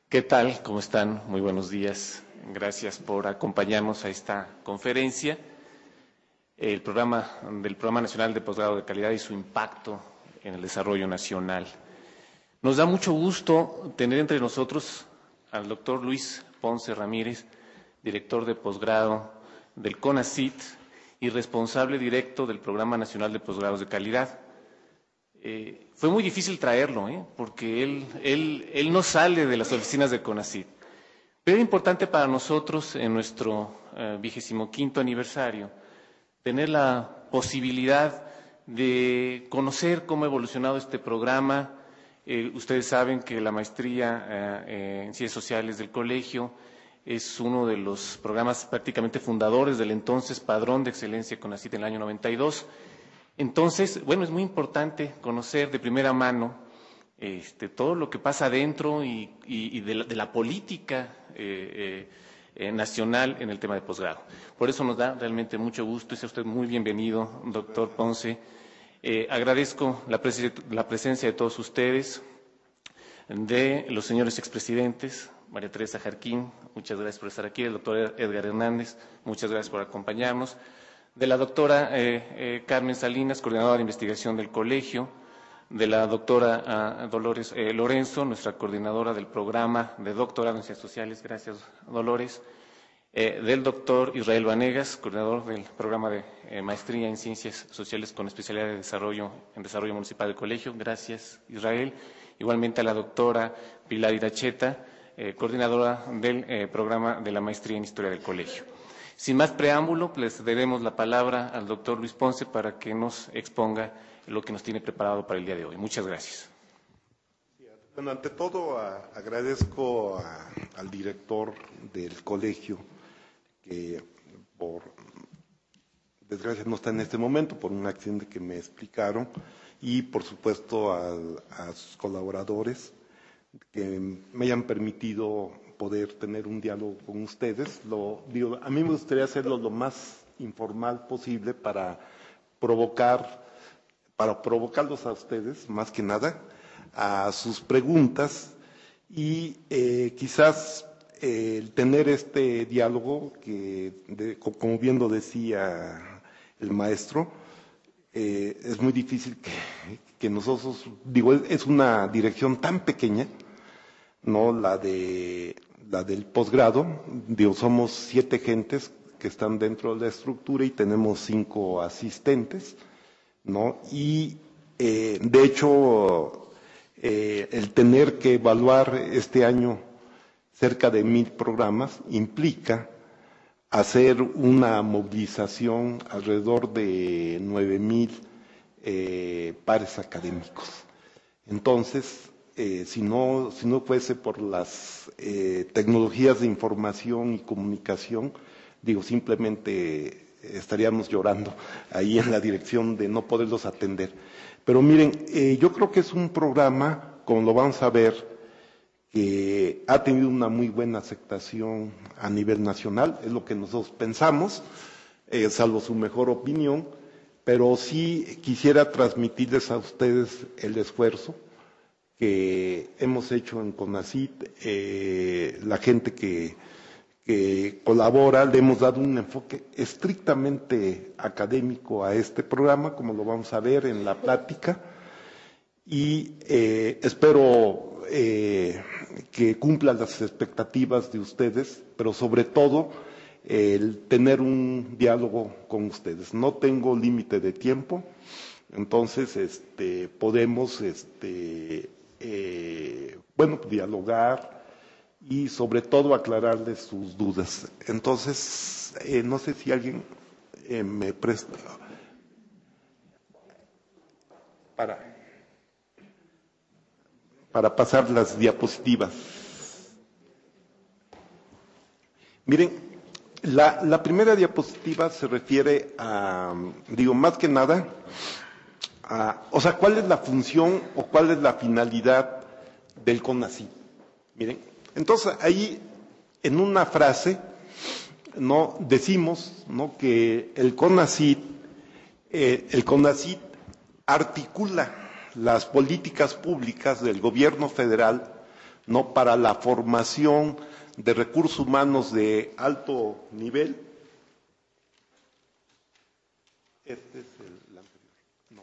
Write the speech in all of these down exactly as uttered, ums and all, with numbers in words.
¿Qué tal? ¿Cómo están? Muy buenos días. Gracias por acompañarnos a esta conferencia. El programa del Programa Nacional de Posgrado de Calidad y su impacto en el desarrollo nacional. Nos da mucho gusto tener entre nosotros al doctor Luis Ponce Ramírez, director de posgrado del CONACYT y responsable directo del Programa Nacional de Posgrados de Calidad. Eh, fue muy difícil traerlo, ¿eh? porque él, él, él no sale de las oficinas de CONACYT. Pero era importante para nosotros, en nuestro vigésimo quinto aniversario, tener la posibilidad de conocer cómo ha evolucionado este programa. Eh, ustedes saben que la maestría eh, en Ciencias Sociales del colegio es uno de los programas prácticamente fundadores del entonces Padrón de Excelencia CONACYT en el año noventa y dos. Entonces, bueno, es muy importante conocer de primera mano este, todo lo que pasa dentro y, y, y de, la, de la política eh, eh, nacional en el tema de posgrado. Por eso nos da realmente mucho gusto y sea usted muy bienvenido, doctor Ponce. Eh, agradezco la, pres la presencia de todos ustedes, de los señores expresidentes, María Teresa Jarquín, muchas gracias por estar aquí, el doctor Edgar Hernández, muchas gracias por acompañarnos, de la doctora eh, eh, Carmen Salinas, coordinadora de investigación del colegio, de la doctora uh, Dolores eh, Lorenzo, nuestra coordinadora del programa de doctorado en Ciencias Sociales, gracias Dolores, eh, del doctor Israel Vanegas, coordinador del programa de eh, maestría en Ciencias Sociales con especialidad de desarrollo en desarrollo municipal del colegio, gracias Israel, igualmente a la doctora Pilar Iracheta, eh, coordinadora del eh, programa de la maestría en Historia del colegio. Sin más preámbulo, les daremos la palabra al doctor Luis Ponce para que nos exponga lo que nos tiene preparado para el día de hoy. Muchas gracias. Bueno, ante todo a, agradezco a, al director del colegio, que por desgracia no está en este momento, por un accidente que me explicaron, y por supuesto al, a sus colaboradores, que me hayan permitido poder tener un diálogo con ustedes. Lo, digo, a mí me gustaría hacerlo lo más informal posible para provocar, para provocarlos a ustedes, más que nada, a sus preguntas y eh, quizás eh, el tener este diálogo que, de, como bien lo decía el maestro, eh, es muy difícil que, que nosotros, digo, es una dirección tan pequeña, no la de la del posgrado, digo, somos siete gentes que están dentro de la estructura y tenemos cinco asistentes, ¿no? Y eh, de hecho, eh, el tener que evaluar este año cerca de mil programas implica hacer una movilización alrededor de nueve mil eh, pares académicos. Entonces, Eh, si no, si no fuese por las eh, tecnologías de información y comunicación, digo, simplemente estaríamos llorando ahí en la dirección de no poderlos atender. Pero miren, eh, yo creo que es un programa, como lo vamos a ver, que ha tenido una muy buena aceptación a nivel nacional, es lo que nosotros pensamos, eh, salvo su mejor opinión, pero sí quisiera transmitirles a ustedes el esfuerzo que hemos hecho en CONACYT, eh, la gente que, que colabora, le hemos dado un enfoque estrictamente académico a este programa, como lo vamos a ver en la plática, y eh, espero eh, que cumpla las expectativas de ustedes, pero sobre todo eh, el tener un diálogo con ustedes. No tengo límite de tiempo, entonces este, podemos este, Eh, bueno, dialogar y sobre todo aclararles sus dudas. Entonces, eh, no sé si alguien eh, me presta para, para pasar las diapositivas. Miren, la, la primera diapositiva se refiere a, digo, más que nada, Ah, o sea, ¿cuál es la función o cuál es la finalidad del CONACYT? Miren, entonces ahí en una frase, no decimos, ¿no?, que el CONACYT, eh, el CONACYT articula las políticas públicas del gobierno federal ¿no? Para la formación de recursos humanos de alto nivel. Este es el anterior. No.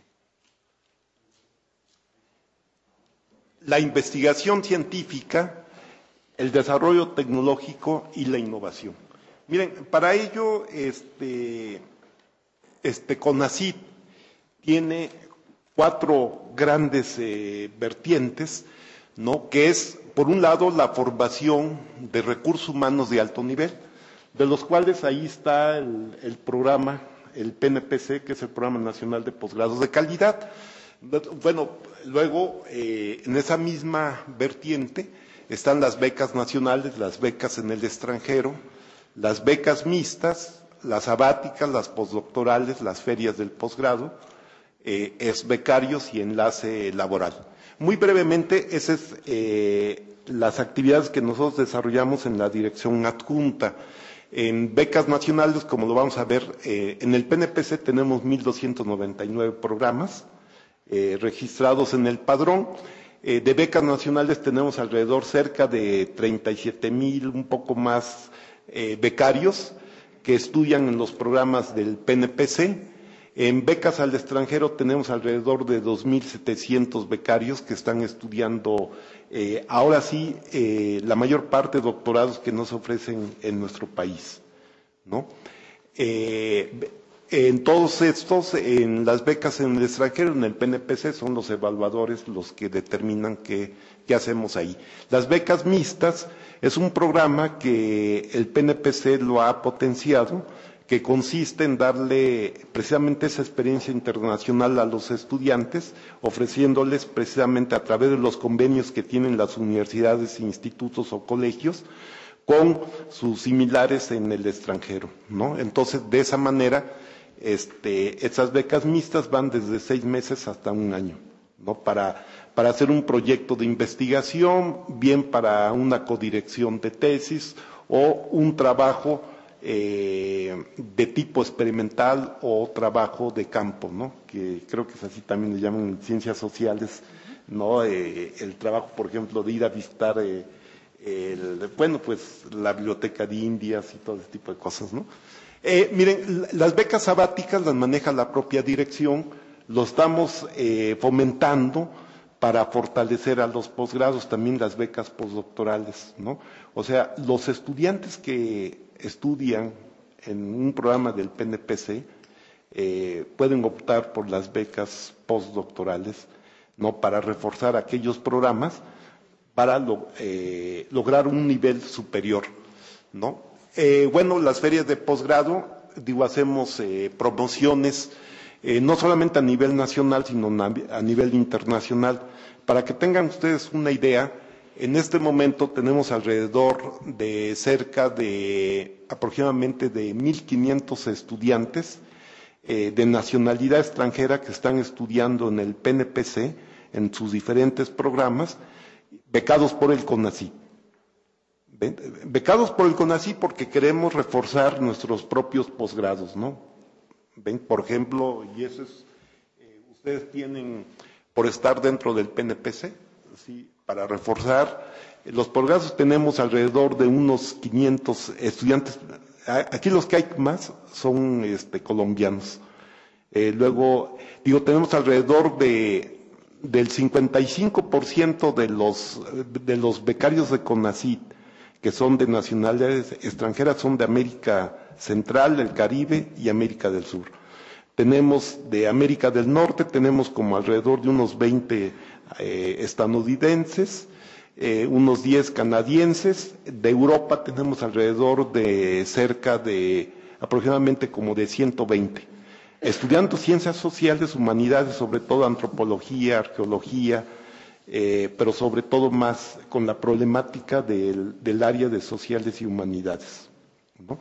La investigación científica, el desarrollo tecnológico y la innovación. Miren, para ello, este, este CONACYT tiene cuatro grandes eh, vertientes, ¿no? Que es, por un lado, la formación de recursos humanos de alto nivel, de los cuales ahí está el, el programa, el P N P C, que es el Programa Nacional de Posgrados de Calidad. Bueno, luego, eh, en esa misma vertiente están las becas nacionales, las becas en el extranjero, las becas mixtas, las sabáticas, las postdoctorales, las ferias del posgrado, eh, es becarios y enlace laboral. Muy brevemente, esas son eh, las actividades que nosotros desarrollamos en la dirección adjunta. En becas nacionales, como lo vamos a ver, eh, en el P N P C tenemos mil doscientos noventa y nueve programas eh, registrados en el padrón. Eh, de becas nacionales tenemos alrededor cerca de treinta y siete mil, un poco más, eh, becarios que estudian en los programas del P N P C. En becas al extranjero tenemos alrededor de dos mil setecientos becarios que están estudiando, eh, ahora sí, eh, la mayor parte de doctorados que nos ofrecen en nuestro país, ¿no? Eh, en todos estos, en las becas en el extranjero, en el P N P C, son los evaluadores los que determinan qué, qué hacemos ahí. Las becas mixtas es un programa que el P N P C lo ha potenciado, que consiste en darle precisamente esa experiencia internacional a los estudiantes, ofreciéndoles precisamente a través de los convenios que tienen las universidades, institutos o colegios, con sus similares en el extranjero, ¿no? Entonces, de esa manera, este, esas becas mixtas van desde seis meses hasta un año, ¿no? Para, para hacer un proyecto de investigación, bien para una codirección de tesis o un trabajo Eh, de tipo experimental o trabajo de campo, ¿no? Que creo que es así también le llaman en ciencias sociales, ¿no? Eh, el trabajo, por ejemplo, de ir a visitar, eh, el, bueno, pues la biblioteca de Indias y todo ese tipo de cosas, ¿no? Eh, miren, las becas sabáticas las maneja la propia dirección, lo estamos eh, fomentando para fortalecer a los posgrados, también las becas postdoctorales, ¿no? O sea, los estudiantes que estudian en un programa del P N P C eh, pueden optar por las becas postdoctorales, ¿no? Para reforzar aquellos programas para lo, eh, lograr un nivel superior, ¿no? Eh, bueno, las ferias de posgrado, digo, hacemos eh, promociones eh, no solamente a nivel nacional, sino a nivel internacional. Para que tengan ustedes una idea, en este momento tenemos alrededor de cerca de aproximadamente de mil quinientos estudiantes eh, de nacionalidad extranjera que están estudiando en el P N P C, en sus diferentes programas, becados por el CONACYT. Becados por el CONACYT porque queremos reforzar nuestros propios posgrados, ¿no? ¿Ven? Por ejemplo, y eso es, eh, ustedes tienen, por estar dentro del P N P C, ¿sí? Para reforzar. Los posgrados tenemos alrededor de unos quinientos estudiantes. Aquí los que hay más son este, colombianos. Eh, luego, digo, tenemos alrededor de del cincuenta y cinco por ciento de los, de los becarios de CONACYT, que son de nacionalidades extranjeras, son de América Central, el Caribe y América del Sur. Tenemos de América del Norte, tenemos como alrededor de unos veinte eh, estadounidenses, eh, unos diez canadienses. De Europa tenemos alrededor de cerca de aproximadamente como de ciento veinte. Estudiando ciencias sociales, humanidades, sobre todo antropología, arqueología, eh, pero sobre todo más con la problemática del, del área de sociales y humanidades, ¿no?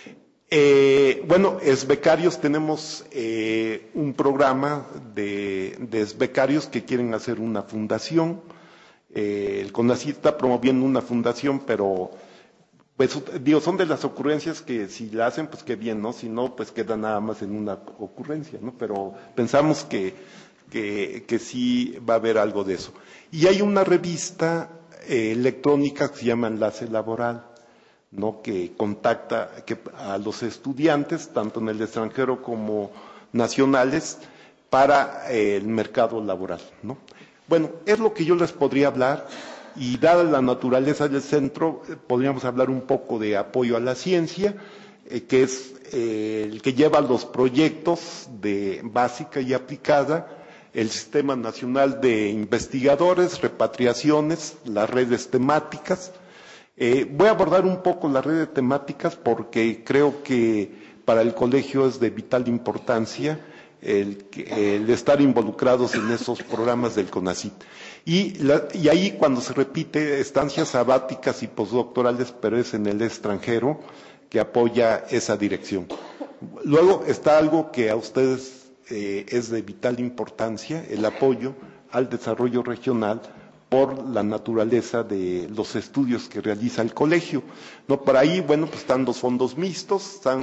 Eh, bueno, esbecarios, tenemos eh, un programa de, de esbecarios que quieren hacer una fundación. Eh, el CONACYT está promoviendo una fundación, pero pues digo, son de las ocurrencias que si la hacen, pues qué bien, ¿no? Si no, pues queda nada más en una ocurrencia, ¿no? Pero pensamos que, que, que sí va a haber algo de eso. Y hay una revista eh, electrónica que se llama Enlace Laboral, ¿no? Que contacta que, a los estudiantes, tanto en el extranjero como nacionales, para eh, el mercado laboral, ¿no? Bueno, es lo que yo les podría hablar, y dada la naturaleza del centro, eh, podríamos hablar un poco de apoyo a la ciencia, eh, que es eh, el que lleva los proyectos de básica y aplicada, el Sistema Nacional de Investigadores, repatriaciones, las redes temáticas. Eh, voy a abordar un poco las redes temáticas porque creo que para el colegio es de vital importancia el, el estar involucrados en esos programas del CONACYT. Y, la, y ahí cuando se repite estancias sabáticas y postdoctorales, pero es en el extranjero, que apoya esa dirección. Luego está algo que a ustedes eh, es de vital importancia, el apoyo al desarrollo regional por la naturaleza de los estudios que realiza el colegio. No, por ahí, bueno, pues están los fondos mixtos, están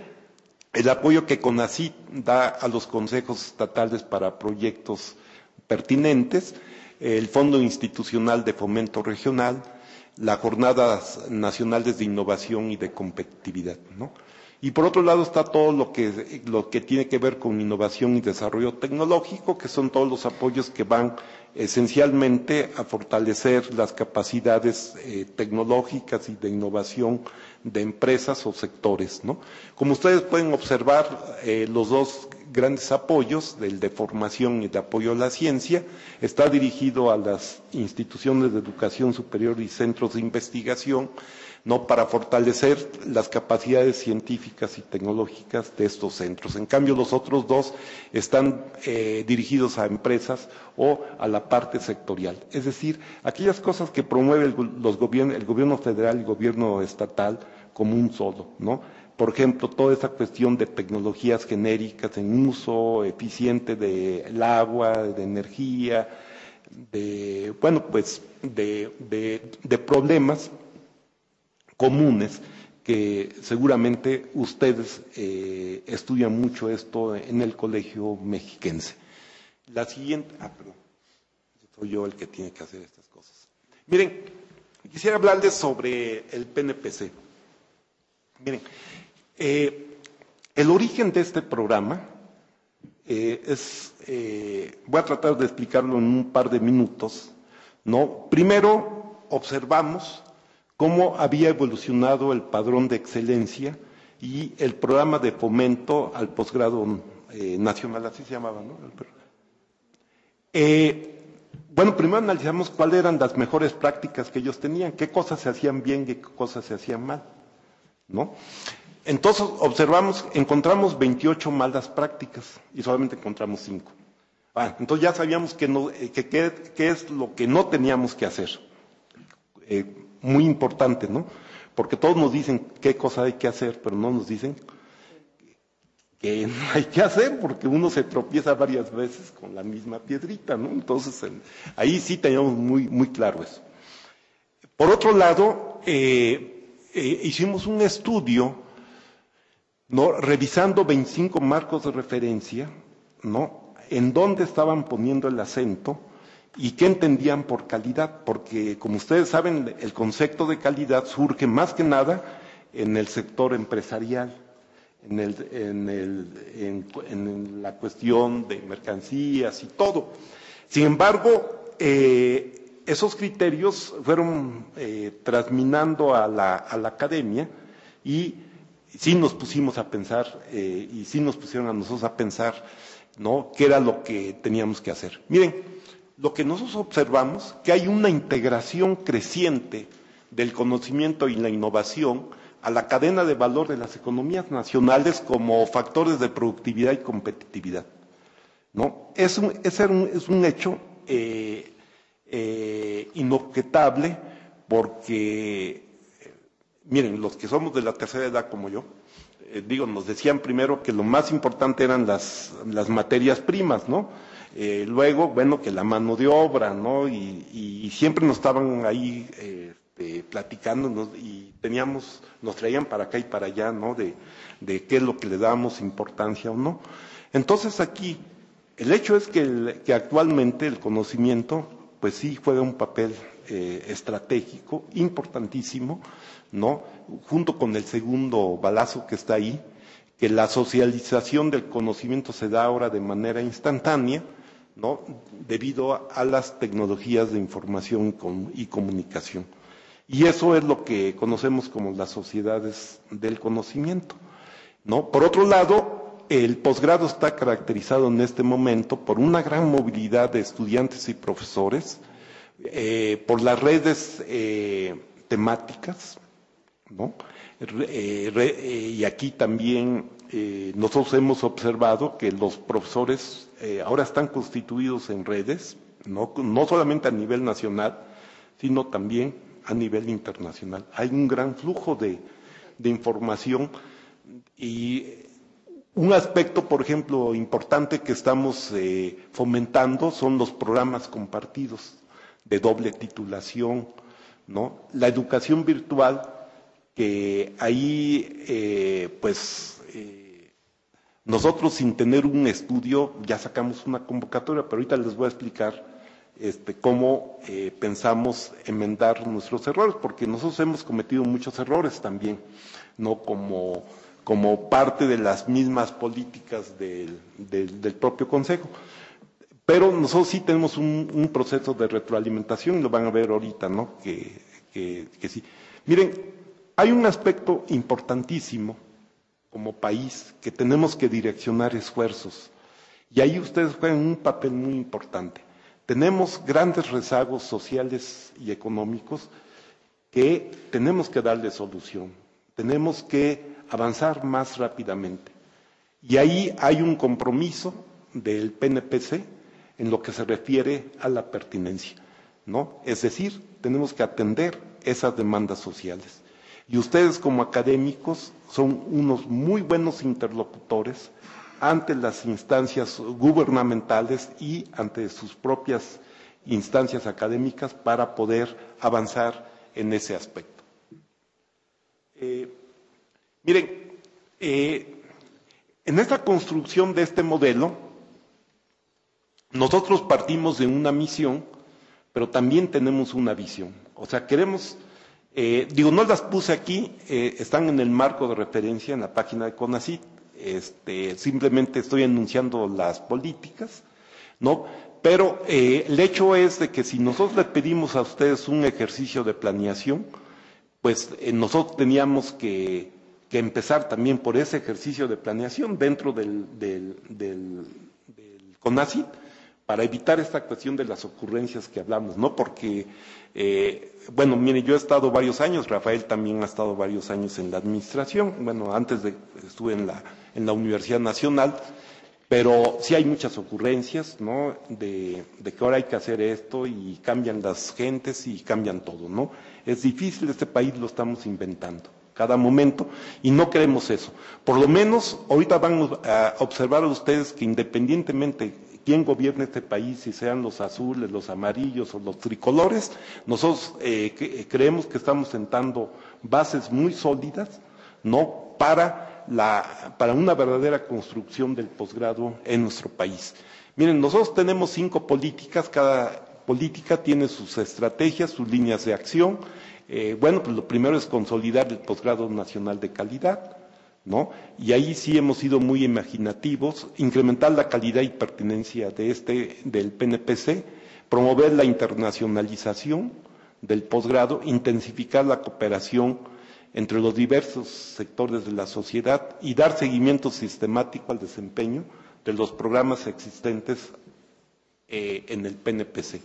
el apoyo que CONACYT da a los consejos estatales para proyectos pertinentes, el Fondo Institucional de Fomento Regional, las Jornadas Nacionales de Innovación y de Competitividad, ¿no? Y por otro lado está todo lo que, lo que tiene que ver con innovación y desarrollo tecnológico, que son todos los apoyos que van esencialmente a fortalecer las capacidades eh, tecnológicas y de innovación de empresas o sectores, ¿no? Como ustedes pueden observar, eh, los dos grandes apoyos, el de formación y de apoyo a la ciencia, está dirigido a las instituciones de educación superior y centros de investigación, ¿no? Para fortalecer las capacidades científicas y tecnológicas de estos centros. En cambio, los otros dos están eh, dirigidos a empresas o a la parte sectorial. Es decir, aquellas cosas que promueve el, los gobiernos, el gobierno federal y el gobierno estatal como un solo, ¿no? Por ejemplo, toda esa cuestión de tecnologías genéricas en uso eficiente del agua, de energía, de, bueno, pues, de, de, de problemas comunes que seguramente ustedes eh, estudian mucho esto en el colegio mexiquense. La siguiente, ah, perdón, soy yo el que tiene que hacer estas cosas. Miren, quisiera hablarles sobre el P N P C. Miren, eh, el origen de este programa eh, es, eh, voy a tratar de explicarlo en un par de minutos, ¿no? Primero, observamos cómo había evolucionado el padrón de excelencia y el programa de fomento al posgrado eh, nacional, así se llamaba, ¿no? Eh, bueno, primero analizamos cuáles eran las mejores prácticas que ellos tenían, qué cosas se hacían bien y qué cosas se hacían mal, ¿no? Entonces observamos, encontramos veintiocho malas prácticas y solamente encontramos cinco. Ah, entonces ya sabíamos que no, que, que, que es lo que no teníamos que hacer. Eh, muy importante, ¿no? Porque todos nos dicen qué cosa hay que hacer, pero no nos dicen que no hay que hacer, porque uno se tropieza varias veces con la misma piedrita, ¿no? Entonces, el, ahí sí teníamos muy, muy claro eso. Por otro lado, eh, eh, hicimos un estudio, ¿no? Revisando veinticinco marcos de referencia, ¿no? En dónde estaban poniendo el acento y qué entendían por calidad, porque como ustedes saben, el concepto de calidad surge más que nada en el sector empresarial, en, el, en, el, en, en la cuestión de mercancías y todo. Sin embargo, eh, esos criterios fueron eh, trasminando a la, a la academia y sí nos pusimos a pensar, eh, y sí nos pusieron a nosotros a pensar, ¿no?, qué era lo que teníamos que hacer. Miren, lo que nosotros observamos, que hay una integración creciente del conocimiento y la innovación a la cadena de valor de las economías nacionales como factores de productividad y competitividad, ¿no? Es un, es un, es un hecho eh, eh, inobjetable porque, eh, miren, los que somos de la tercera edad como yo, eh, digo, nos decían primero que lo más importante eran las, las materias primas, ¿no? Eh, luego, bueno, que la mano de obra, ¿no? Y, y, y siempre nos estaban ahí eh, eh, platicando, ¿no? Y teníamos, nos traían para acá y para allá, ¿no? De, de qué es lo que le damos importancia o no. Entonces aquí, el hecho es que, el, que actualmente el conocimiento pues sí juega un papel eh, estratégico importantísimo, ¿no? Junto con el segundo balazo que está ahí, que la socialización del conocimiento se da ahora de manera instantánea, ¿no? Debido a, a las tecnologías de información y comunicación. Y eso es lo que conocemos como las sociedades del conocimiento, ¿no? Por otro lado, el posgrado está caracterizado en este momento por una gran movilidad de estudiantes y profesores, eh, por las redes eh, temáticas, ¿no? Eh, re, eh, y aquí también eh, nosotros hemos observado que los profesores eh, ahora están constituidos en redes, ¿no? No solamente a nivel nacional, sino también a nivel internacional. Hay un gran flujo de, de información y un aspecto, por ejemplo, importante que estamos eh, fomentando son los programas compartidos de doble titulación, ¿no? La educación virtual, que ahí, eh, pues, eh, nosotros sin tener un estudio ya sacamos una convocatoria, pero ahorita les voy a explicar este, cómo eh, pensamos enmendar nuestros errores, porque nosotros hemos cometido muchos errores también, ¿no? Como, como parte de las mismas políticas del, del, del propio Consejo. Pero nosotros sí tenemos un, un proceso de retroalimentación, y lo van a ver ahorita, ¿no? Que, que, que sí. Miren, hay un aspecto importantísimo como país que tenemos que direccionar esfuerzos, y ahí ustedes juegan un papel muy importante. Tenemos grandes rezagos sociales y económicos que tenemos que darle solución, tenemos que avanzar más rápidamente. Y ahí hay un compromiso del P N P C en lo que se refiere a la pertinencia, ¿no? Es decir, tenemos que atender esas demandas sociales. Y ustedes como académicos son unos muy buenos interlocutores ante las instancias gubernamentales y ante sus propias instancias académicas para poder avanzar en ese aspecto. Eh, miren, eh, en esta construcción de este modelo, nosotros partimos de una misión, pero también tenemos una visión. O sea, queremos... Eh, digo, no las puse aquí, eh, están en el marco de referencia en la página de CONACYT, este, simplemente estoy enunciando las políticas, ¿no? Pero eh, el hecho es de que si nosotros les pedimos a ustedes un ejercicio de planeación, pues eh, nosotros teníamos que, que empezar también por ese ejercicio de planeación dentro del, del, del, del CONACYT, para evitar esta cuestión de las ocurrencias que hablamos, ¿no? Porque, eh, bueno, mire, yo he estado varios años, Rafael también ha estado varios años en la administración, bueno, antes de, estuve en la, en la Universidad Nacional, pero sí hay muchas ocurrencias, ¿no? De, de que ahora hay que hacer esto y cambian las gentes y cambian todo, ¿no? Es difícil, este país lo estamos inventando cada momento y no queremos eso. Por lo menos, ahorita van a observar a ustedes que independientemente quién gobierna este país, si sean los azules, los amarillos o los tricolores, nosotros eh, que, creemos que estamos sentando bases muy sólidas, ¿no? Para, la, para una verdadera construcción del posgrado en nuestro país. Miren, nosotros tenemos cinco políticas, cada política tiene sus estrategias, sus líneas de acción. Eh, bueno, pues lo primero es consolidar el posgrado nacional de calidad, ¿no? Y ahí sí hemos sido muy imaginativos, incrementar la calidad y pertinencia de este, del P N P C, promover la internacionalización del posgrado, intensificar la cooperación entre los diversos sectores de la sociedad y dar seguimiento sistemático al desempeño de los programas existentes eh, en el P N P C.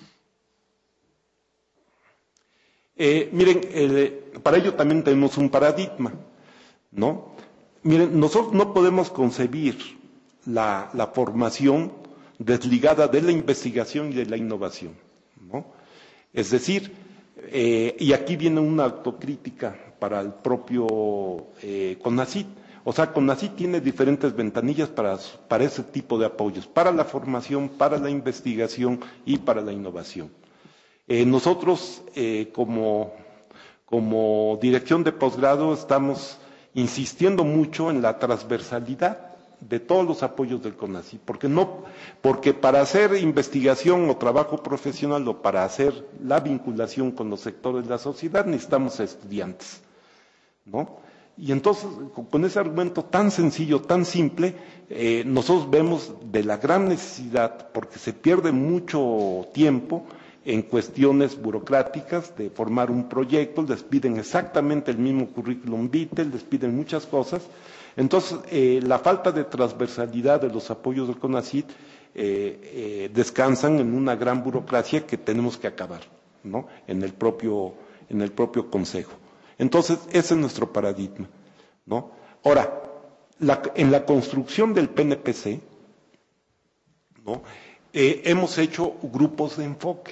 Eh, miren, eh, para ello también tenemos un paradigma, ¿no? Miren, nosotros no podemos concebir la, la formación desligada de la investigación y de la innovación, ¿no? Es decir, eh, y aquí viene una autocrítica para el propio eh, CONACYT. O sea, CONACYT tiene diferentes ventanillas para, para ese tipo de apoyos, para la formación, para la investigación y para la innovación. Eh, nosotros, eh, como, como dirección de posgrado, estamos insistiendo mucho en la transversalidad de todos los apoyos del CONACYT, porque no, porque para hacer investigación o trabajo profesional o para hacer la vinculación con los sectores de la sociedad necesitamos estudiantes, ¿no? Y entonces, con ese argumento tan sencillo, tan simple, eh, nosotros vemos de la gran necesidad, porque se pierde mucho tiempo en cuestiones burocráticas de formar un proyecto, les piden exactamente el mismo currículum vitae, les piden muchas cosas. Entonces, eh, la falta de transversalidad de los apoyos del CONACYT eh, eh, descansan en una gran burocracia que tenemos que acabar, ¿no? En el propio, en el propio Consejo. Entonces, ese es nuestro paradigma, ¿no? Ahora, la, en la construcción del P N P C, ¿no? Eh, hemos hecho grupos de enfoque.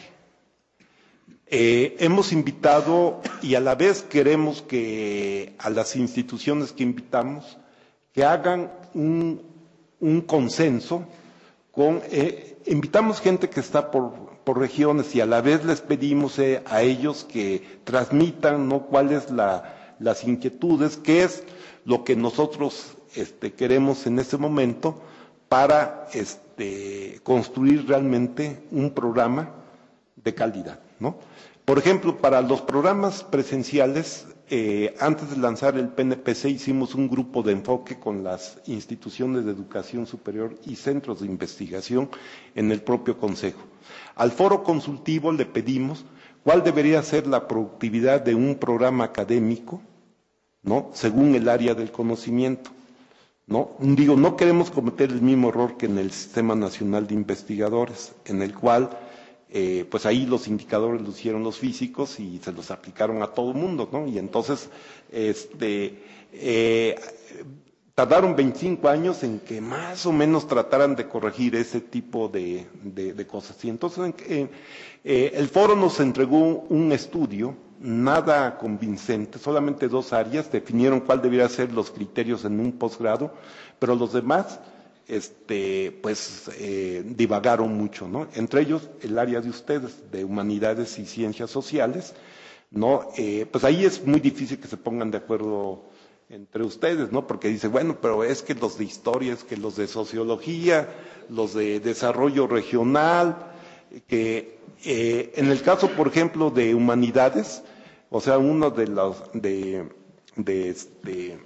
Eh, hemos invitado y a la vez queremos que a las instituciones que invitamos que hagan un, un consenso con, eh, invitamos gente que está por, por regiones y a la vez les pedimos eh, a ellos que transmitan, ¿no?, cuáles la, las inquietudes, qué es lo que nosotros este, queremos en este momento para este, construir realmente un programa de calidad, ¿no? Por ejemplo, para los programas presenciales, eh, antes de lanzar el P N P C hicimos un grupo de enfoque con las instituciones de educación superior y centros de investigación en el propio Consejo. Al foro consultivo le pedimos cuál debería ser la productividad de un programa académico, ¿no?, según el área del conocimiento, ¿no? Digo, no queremos cometer el mismo error que en el Sistema Nacional de Investigadores, en el cual Eh, pues ahí los indicadores los hicieron los físicos y se los aplicaron a todo el mundo, ¿no? Y entonces, este, eh, tardaron veinticinco años en que más o menos trataran de corregir ese tipo de, de, de cosas. Y entonces, eh, eh, el foro nos entregó un estudio, nada convincente, solamente dos áreas definieron cuál debieran ser los criterios en un posgrado, pero los demás Este, pues eh, divagaron mucho, ¿no? Entre ellos el área de ustedes, de humanidades y ciencias sociales, ¿no? Eh, pues ahí es muy difícil que se pongan de acuerdo entre ustedes, ¿no? Porque dice, bueno, pero es que los de historia, es que los de sociología, los de desarrollo regional, que eh, en el caso, por ejemplo, de humanidades, o sea, uno de los, de, de este,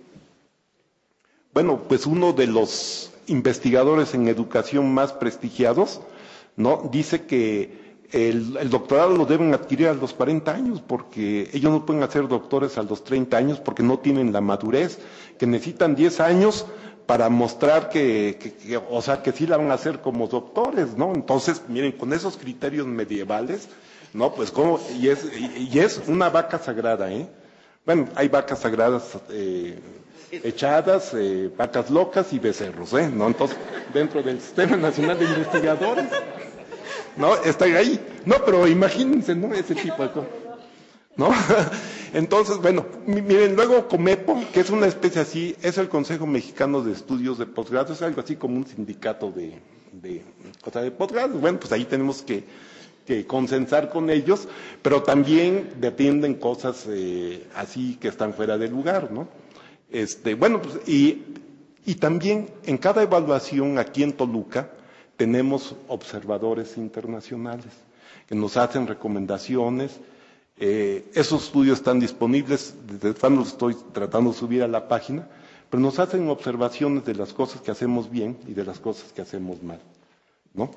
bueno, pues uno de los investigadores en educación más prestigiados, ¿no?, dice que el, el doctorado lo deben adquirir a los cuarenta años, porque ellos no pueden hacer doctores a los treinta años porque no tienen la madurez, que necesitan diez años para mostrar que, que, que, o sea, que sí la van a hacer como doctores, ¿no? Entonces, miren, con esos criterios medievales, ¿no? Pues como, y es, y, y es una vaca sagrada, ¿eh? Bueno, hay vacas sagradas, eh, echadas, eh, vacas locas y becerros, ¿eh? ¿No? Entonces, dentro del Sistema Nacional de Investigadores, ¿no? Está ahí. No, pero imagínense, ¿no? Ese tipo de cosas, ¿no? Entonces, bueno, miren, luego COMEPO, que es una especie así, es el Consejo Mexicano de Estudios de Posgrado, es algo así como un sindicato de, de, o sea, de posgrado. Bueno, pues ahí tenemos que, que consensar con ellos, pero también defienden cosas eh, así que están fuera de lugar, ¿no? Este, bueno, pues, y, y también en cada evaluación aquí en Toluca tenemos observadores internacionales que nos hacen recomendaciones. Eh, esos estudios están disponibles, desde cuando los estoy tratando de subir a la página, pero nos hacen observaciones de las cosas que hacemos bien y de las cosas que hacemos mal, ¿no?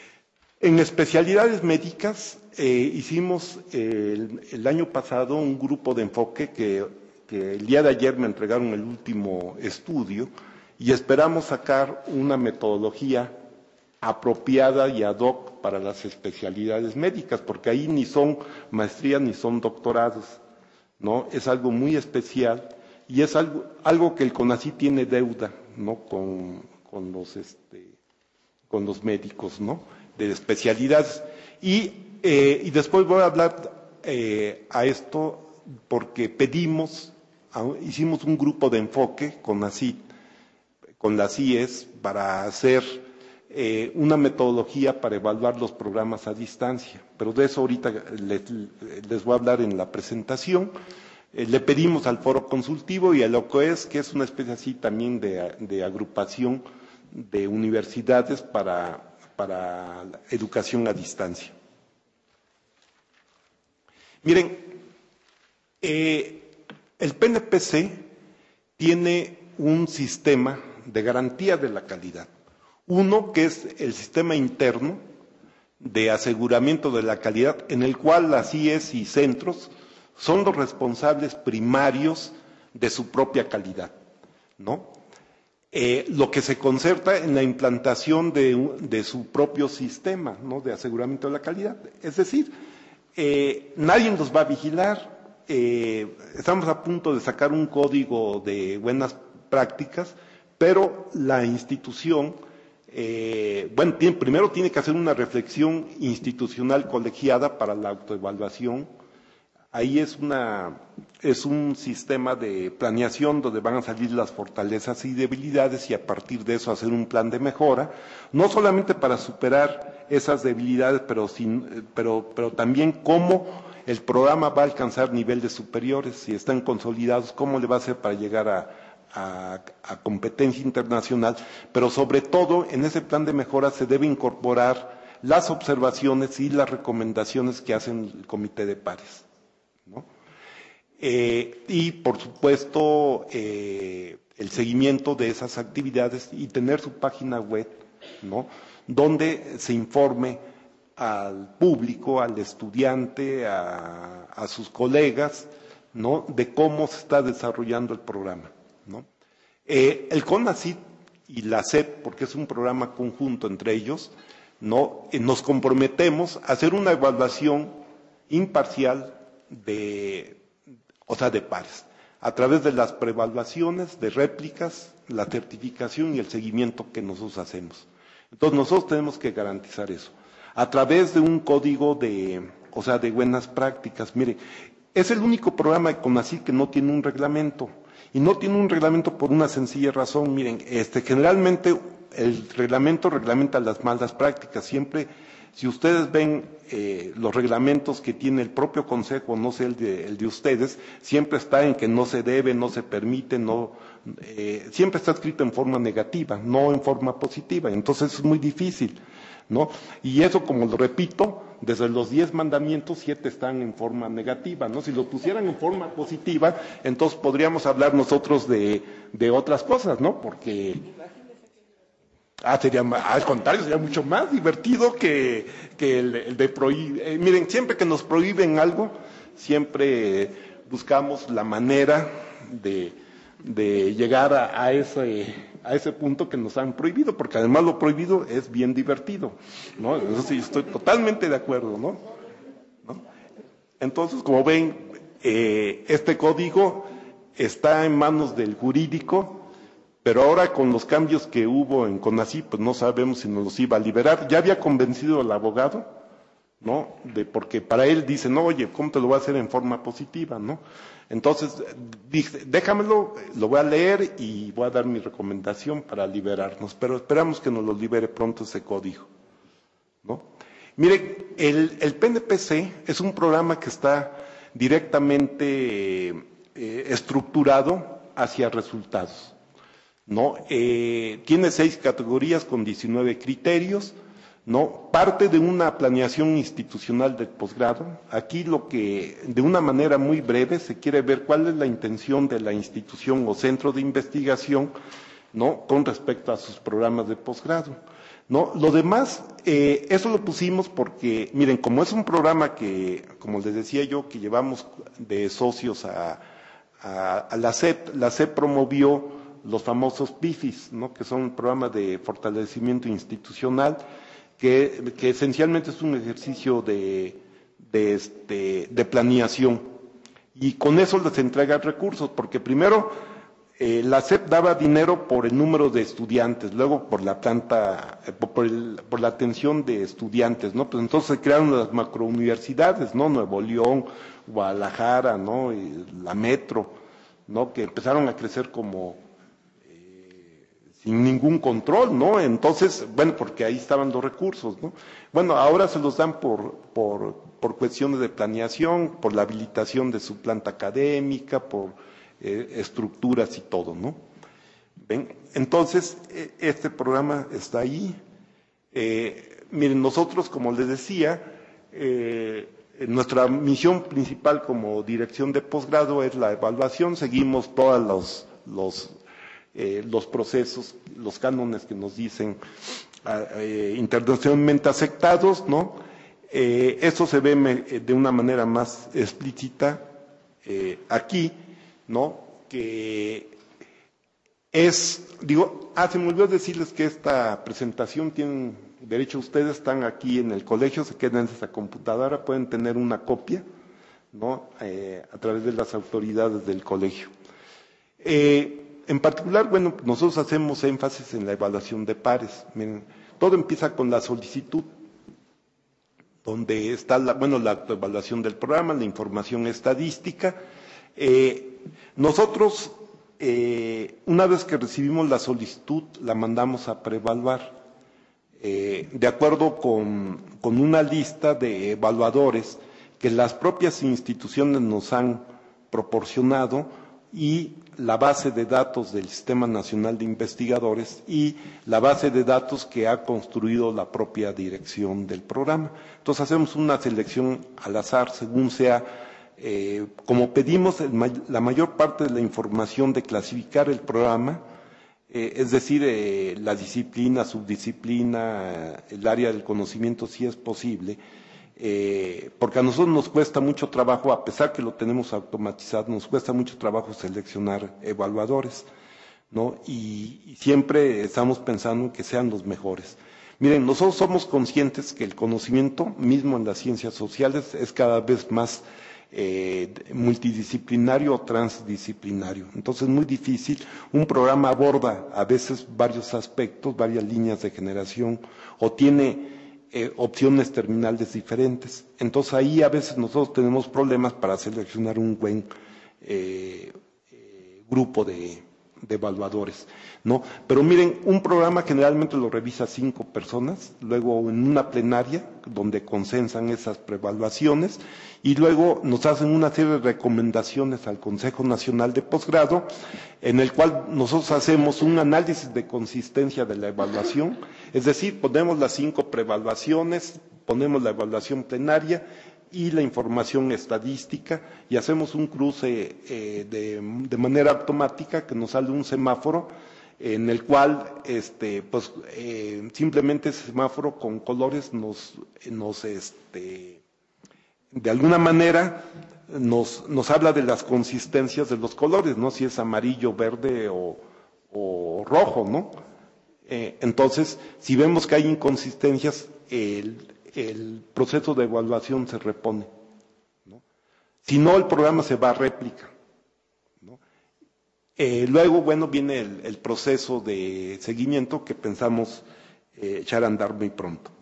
En especialidades médicas eh, hicimos eh, el, el año pasado un grupo de enfoque que que el día de ayer me entregaron el último estudio y esperamos sacar una metodología apropiada y ad hoc para las especialidades médicas, porque ahí ni son maestrías ni son doctorados, ¿no? Es algo muy especial y es algo, algo que el CONACYT tiene deuda, ¿no?, con, con, los, este, con los médicos, ¿no?, de especialidades. Y, eh, y después voy a hablar eh, a esto porque pedimos, hicimos un grupo de enfoque con CONACYT, con las I E S, para hacer eh, una metodología para evaluar los programas a distancia. Pero de eso ahorita les, les voy a hablar en la presentación. Eh, le pedimos al foro consultivo y a lo que es, que es una especie así también de, de agrupación de universidades para, para educación a distancia. Miren, eh, el P N P C tiene un sistema de garantía de la calidad. Uno que es el sistema interno de aseguramiento de la calidad, en el cual las I E S y centros son los responsables primarios de su propia calidad, ¿no? Eh, lo que se concerta en la implantación de, de su propio sistema, ¿no?, de aseguramiento de la calidad. Es decir, eh, nadie los va a vigilar. Eh, estamos a punto de sacar un código de buenas prácticas, pero la institución, eh, bueno, tiene, primero tiene que hacer una reflexión institucional colegiada para la autoevaluación. Ahí es, una, es un sistema de planeación donde van a salir las fortalezas y debilidades y a partir de eso hacer un plan de mejora, no solamente para superar esas debilidades, pero, sin, pero, pero también cómo el programa va a alcanzar niveles superiores, si están consolidados, cómo le va a hacer para llegar a, a, a competencia internacional, pero sobre todo en ese plan de mejora se debe incorporar las observaciones y las recomendaciones que hacen el comité de pares, ¿no? Eh, y, por supuesto, eh, el seguimiento de esas actividades y tener su página web, ¿no?, donde se informe al público, al estudiante, a, a sus colegas, ¿no?, de cómo se está desarrollando el programa, ¿no? Eh, el CONACYT y la S E P, porque es un programa conjunto entre ellos, ¿no?, eh, nos comprometemos a hacer una evaluación imparcial de, o sea, de pares, a través de las preevaluaciones, de réplicas, la certificación y el seguimiento que nosotros hacemos. Entonces, nosotros tenemos que garantizar eso, a través de un código de, o sea, de buenas prácticas. Mire, es el único programa de CONACYT que no tiene un reglamento, y no tiene un reglamento por una sencilla razón. Miren, este, generalmente el reglamento reglamenta las malas prácticas. Siempre, si ustedes ven eh, los reglamentos que tiene el propio Consejo, no sé el de, el de ustedes, siempre está en que no se debe, no se permite, no, eh, siempre está escrito en forma negativa, no en forma positiva. Entonces es muy difícil, ¿no? Y eso, como lo repito, desde los diez mandamientos, siete están en forma negativa, ¿no? Si lo pusieran en forma positiva, entonces podríamos hablar nosotros de, de otras cosas, ¿no? Porque Ah, sería más, al contrario, sería mucho más divertido que, que el, el de prohibir. Eh, miren, siempre que nos prohíben algo, siempre buscamos la manera de, de llegar a, a, ese, a ese punto que nos han prohibido, porque además lo prohibido es bien divertido, ¿no? Eso sí, estoy totalmente de acuerdo, ¿no? ¿No? Entonces, como ven, eh, este código está en manos del jurídico. Pero ahora, con los cambios que hubo en CONACYT, pues no sabemos si nos los iba a liberar. Ya había convencido al abogado, ¿no? De, porque para él dice, no, oye, ¿cómo te lo voy a hacer en forma positiva, no? Entonces, dije, déjamelo, lo voy a leer y voy a dar mi recomendación para liberarnos. Pero esperamos que nos lo libere pronto ese código, ¿no? Mire, el, el P N P C es un programa que está directamente eh, estructurado hacia resultados, ¿no? Eh, tiene seis categorías con diecinueve criterios, ¿no? Parte de una planeación institucional del posgrado. Aquí lo que, de una manera muy breve, se quiere ver cuál es la intención de la institución o centro de investigación, ¿no?, con respecto a sus programas de posgrado, ¿no? Lo demás, eh, eso lo pusimos porque, miren, como es un programa que, como les decía yo, que llevamos de socios a, a, a la S E P, la S E P promovió los famosos P I F Is, ¿no?, que son programas de fortalecimiento institucional, que, que esencialmente es un ejercicio de, de, este, de planeación. Y con eso les entrega recursos, porque primero eh, la S E P daba dinero por el número de estudiantes, luego por la planta, eh, por, el, por la atención de estudiantes, ¿no? Pues entonces se crearon las macrouniversidades, ¿no? Nuevo León, Guadalajara, ¿no? Y la Metro, ¿no?, que empezaron a crecer como sin ningún control, ¿no? Entonces, bueno, porque ahí estaban los recursos, ¿no? Bueno, ahora se los dan por, por, por cuestiones de planeación, por la habilitación de su planta académica, por eh, estructuras y todo, ¿no? ¿Ven? Entonces, eh, este programa está ahí. Eh, miren, nosotros, como les decía, eh, nuestra misión principal como dirección de posgrado es la evaluación. Seguimos todos los, los, eh, los procesos, los cánones que nos dicen eh, internacionalmente aceptados, ¿no? Eh, eso se ve me, de una manera más explícita eh, aquí, ¿no? Que es, digo, ah, se me olvidó decirles que esta presentación tienen derecho, ustedes están aquí en el colegio, se quedan en esa computadora, pueden tener una copia, ¿no? Eh, a través de las autoridades del colegio. Eh, en particular, bueno, nosotros hacemos énfasis en la evaluación de pares. Miren, todo empieza con la solicitud, donde está, la, bueno, la autoevaluación del programa, la información estadística. Eh, nosotros, eh, una vez que recibimos la solicitud, la mandamos a preevaluar, eh, de acuerdo con, con una lista de evaluadores que las propias instituciones nos han proporcionado y la base de datos del Sistema Nacional de Investigadores y la base de datos que ha construido la propia dirección del programa. Entonces hacemos una selección al azar según sea, eh, como pedimos el, la mayor parte de la información de clasificar el programa, eh, es decir, eh, la disciplina, subdisciplina, el área del conocimiento si es posible, Eh, porque a nosotros nos cuesta mucho trabajo, a pesar que lo tenemos automatizado, nos cuesta mucho trabajo seleccionar evaluadores, ¿no? Y, y siempre estamos pensando en que sean los mejores. Miren, nosotros somos conscientes que el conocimiento mismo en las ciencias sociales es cada vez más eh, multidisciplinario o transdisciplinario. Entonces es muy difícil. Un programa aborda a veces varios aspectos, varias líneas de generación, o tiene Eh, opciones terminales diferentes. Entonces ahí a veces nosotros tenemos problemas para seleccionar un buen eh, eh, grupo de, de evaluadores, ¿no? Pero miren, un programa generalmente lo revisa cinco personas, luego en una plenaria donde consensan esas preevaluaciones y luego nos hacen una serie de recomendaciones al Consejo Nacional de Posgrado, en el cual nosotros hacemos un análisis de consistencia de la evaluación, es decir, ponemos las cinco preevaluaciones, ponemos la evaluación plenaria y la información estadística y hacemos un cruce eh, de, de manera automática que nos sale un semáforo en el cual este, pues, eh, simplemente ese semáforo con colores nos, nos este, de alguna manera nos, nos habla de las consistencias de los colores, ¿no? Si es amarillo, verde o, o rojo, ¿no? Eh, entonces, si vemos que hay inconsistencias, el, el proceso de evaluación se repone, ¿no? Si no, el programa se va a réplica, ¿no? Eh, luego, bueno, viene el, el proceso de seguimiento que pensamos eh, echar a andar muy pronto.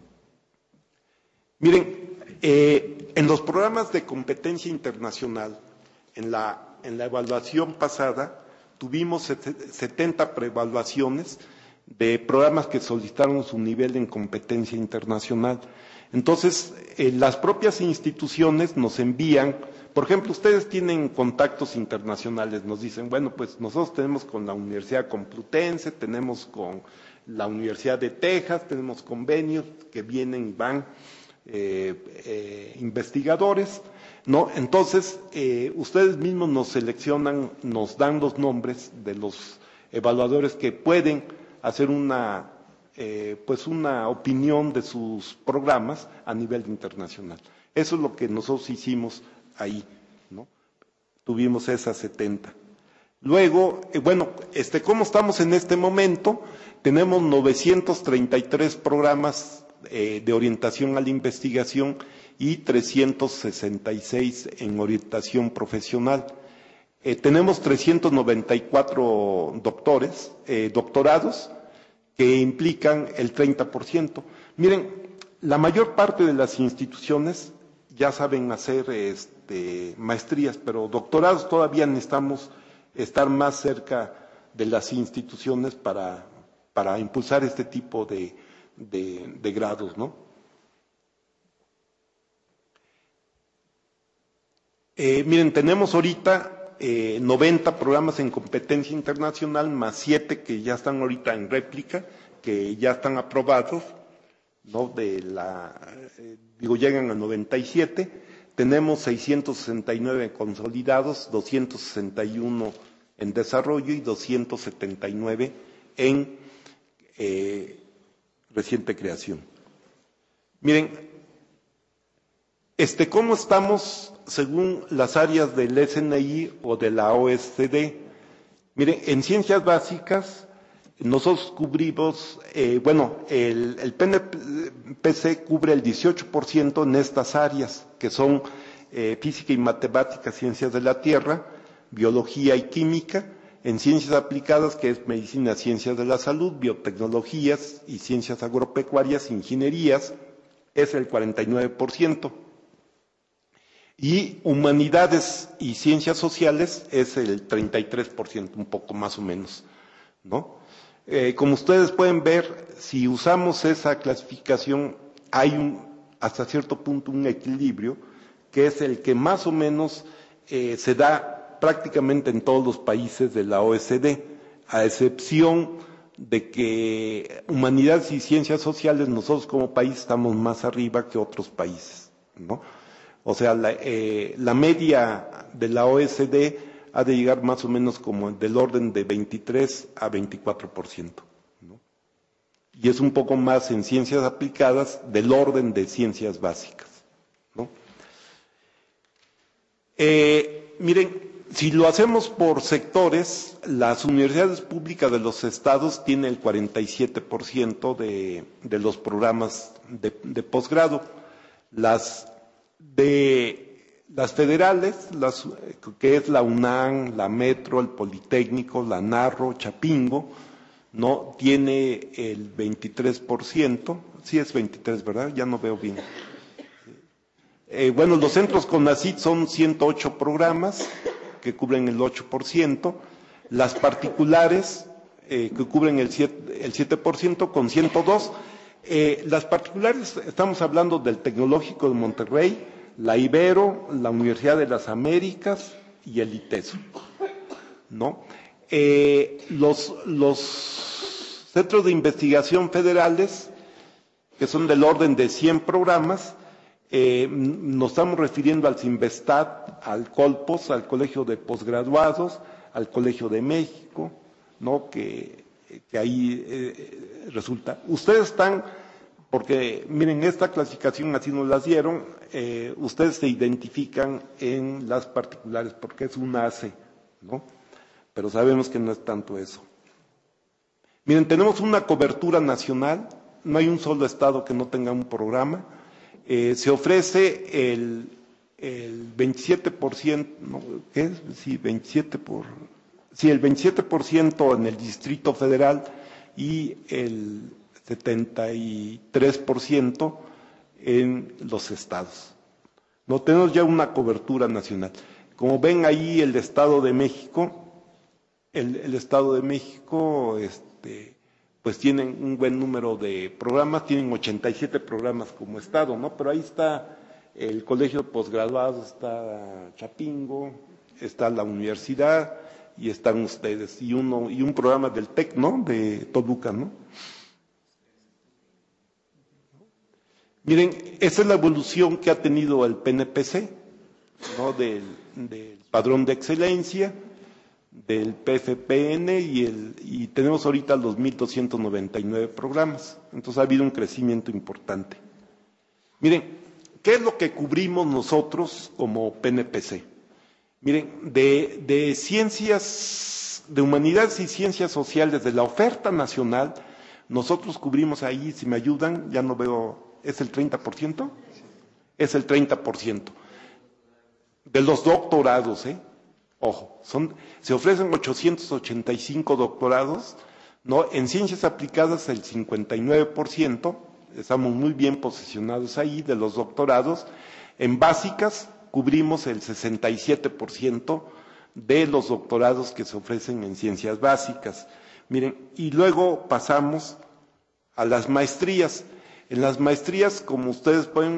Miren, eh, en los programas de competencia internacional, en la, en la evaluación pasada, tuvimos setenta preevaluaciones de programas que solicitaron su nivel en competencia internacional. Entonces, eh, las propias instituciones nos envían, por ejemplo, ustedes tienen contactos internacionales, nos dicen, bueno, pues nosotros tenemos con la Universidad Complutense, tenemos con la Universidad de Texas, tenemos convenios que vienen y van eh, eh, investigadores, ¿no? Entonces, eh, ustedes mismos nos seleccionan, nos dan los nombres de los evaluadores que pueden hacer una, eh, pues una opinión de sus programas a nivel internacional. Eso es lo que nosotros hicimos ahí, ¿no? Tuvimos esas setenta. Luego, eh, bueno, este, ¿cómo estamos en este momento? Tenemos novecientos treinta y tres programas eh, de orientación a la investigación y trescientos sesenta y seis en orientación profesional. Eh, tenemos trescientos noventa y cuatro doctores, eh, doctorados, que implican el treinta por ciento. Miren, la mayor parte de las instituciones ya saben hacer este, maestrías, pero doctorados todavía necesitamos estar más cerca de las instituciones para, para impulsar este tipo de, de, de grados, ¿no? Eh, miren, tenemos ahorita eh, noventa programas en competencia internacional, más siete que ya están ahorita en réplica, que ya están aprobados, ¿no? De la, eh, digo, llegan a noventa y siete. Tenemos seiscientos sesenta y nueve consolidados, doscientos sesenta y uno en desarrollo y doscientos setenta y nueve en eh, reciente creación. Miren, este, ¿cómo estamos según las áreas del S N I o de la O E C D? Miren, en ciencias básicas, nosotros cubrimos, eh, bueno, el, el P N P C cubre el dieciocho por ciento en estas áreas, que son eh, física y matemáticas, ciencias de la tierra, biología y química, en ciencias aplicadas, que es medicina, ciencias de la salud, biotecnologías y ciencias agropecuarias, ingenierías, es el cuarenta y nueve por ciento. Y humanidades y ciencias sociales es el treinta y tres por ciento, un poco más o menos, ¿no? Eh, como ustedes pueden ver, si usamos esa clasificación, hay un, hasta cierto punto un equilibrio, que es el que más o menos eh, se da prácticamente en todos los países de la O E C D, a excepción de que humanidades y ciencias sociales, nosotros como país estamos más arriba que otros países, ¿no? O sea, la, eh, la media de la O E C D ha de llegar más o menos como del orden de veintitrés a veinticuatro por ciento, ¿no? Y es un poco más en ciencias aplicadas del orden de ciencias básicas, ¿no? Eh, miren, si lo hacemos por sectores, las universidades públicas de los estados tienen el cuarenta y siete por ciento de, de los programas de, de posgrado. Las de las federales, las, que es la UNAM, la Metro, el Politécnico, la Narro, Chapingo, no tiene el veintitrés por ciento, sí es veintitrés, ¿verdad? Ya no veo bien. Eh, bueno, los centros CONACYT son ciento ocho programas que cubren el ocho por ciento, las particulares eh, que cubren el siete, el siete por ciento con ciento dos. Eh, las particulares, estamos hablando del Tecnológico de Monterrey, la Ibero, la Universidad de las Américas y el ITESO, ¿no? Eh, los, los centros de investigación federales, que son del orden de cien programas, eh, nos estamos refiriendo al CINVESTAT, al COLPOS, al Colegio de Posgraduados, al Colegio de México, ¿no? Que, que ahí eh, resulta. Ustedes están, porque miren, esta clasificación así nos las dieron, eh, ustedes se identifican en las particulares, porque es un A C, ¿no? Pero sabemos que no es tanto eso. Miren, tenemos una cobertura nacional, no hay un solo estado que no tenga un programa. Eh, se ofrece el, el veintisiete por ciento, ¿no? ¿Qué es? Sí, veintisiete por, sí, el veintisiete por ciento en el Distrito Federal y el setenta y tres por ciento en los estados. No tenemos ya una cobertura nacional. Como ven ahí, el Estado de México, el, el Estado de México, este, pues tienen un buen número de programas, tienen ochenta y siete programas como Estado, ¿no? Pero ahí está el Colegio de Posgraduados, está Chapingo, está la universidad y están ustedes, y uno y un programa del TEC, ¿no? De Toluca, ¿no? Miren, esa es la evolución que ha tenido el P N P C, ¿no? Del, del padrón de excelencia, del P F P N y, el, y tenemos ahorita los mil doscientos noventa y nueve programas. Entonces ha habido un crecimiento importante. Miren, ¿qué es lo que cubrimos nosotros como P N P C? Miren, de, de ciencias, de humanidades y ciencias sociales, de la oferta nacional, nosotros cubrimos ahí, si me ayudan, ya no veo, ¿es el treinta por ciento? Es el treinta por ciento. De los doctorados, ¿eh? Ojo, son, se ofrecen ochocientos ochenta y cinco doctorados, ¿no? En ciencias aplicadas el cincuenta y nueve por ciento, estamos muy bien posicionados ahí de los doctorados. En básicas cubrimos el sesenta y siete por ciento de los doctorados que se ofrecen en ciencias básicas. Miren, y luego pasamos a las maestrías. En las maestrías, como ustedes pueden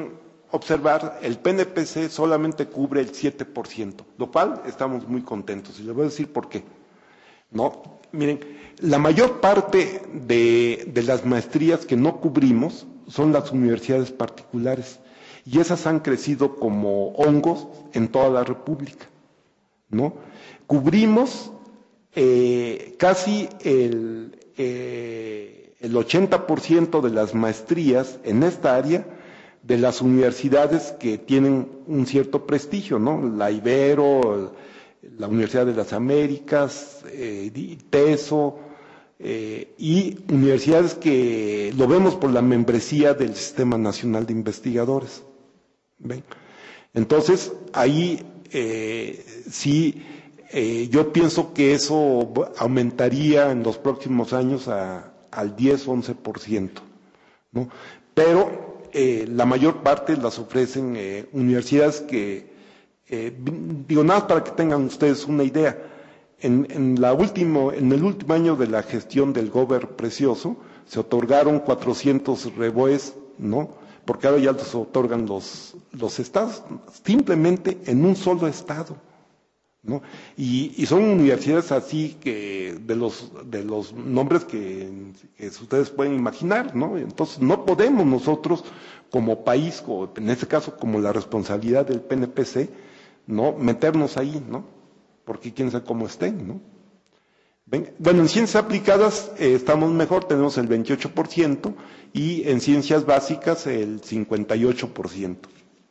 observar, el P N P C solamente cubre el siete por ciento, lo cual estamos muy contentos, y les voy a decir por qué. No, miren, la mayor parte de, de las maestrías que no cubrimos son las universidades particulares, y esas han crecido como hongos en toda la República, ¿no? Cubrimos eh, casi el, eh, el ochenta por ciento de las maestrías en esta área de las universidades que tienen un cierto prestigio, ¿no? La Ibero, la Universidad de las Américas, eh, TESO, eh, y universidades que lo vemos por la membresía del Sistema Nacional de Investigadores. ¿Ven? Entonces, ahí eh, sí, eh, yo pienso que eso aumentaría en los próximos años a, al diez, once por ciento, ¿no? Pero eh, la mayor parte las ofrecen eh, universidades que, eh, digo, nada para que tengan ustedes una idea, en, en, la último, en el último año de la gestión del Gober Precioso se otorgaron cuatrocientos reboes, ¿no? Porque ahora ya los otorgan los, los estados, simplemente en un solo estado, ¿no? Y, y son universidades así que de los, de los nombres que, que ustedes pueden imaginar, ¿no? Entonces no podemos nosotros como país, o en este caso como la responsabilidad del P N P C, ¿no? Meternos ahí, ¿no? Porque quién sabe cómo estén, ¿no? Bueno, en ciencias aplicadas eh, estamos mejor, tenemos el veintiocho por ciento, y en ciencias básicas el cincuenta y ocho por ciento.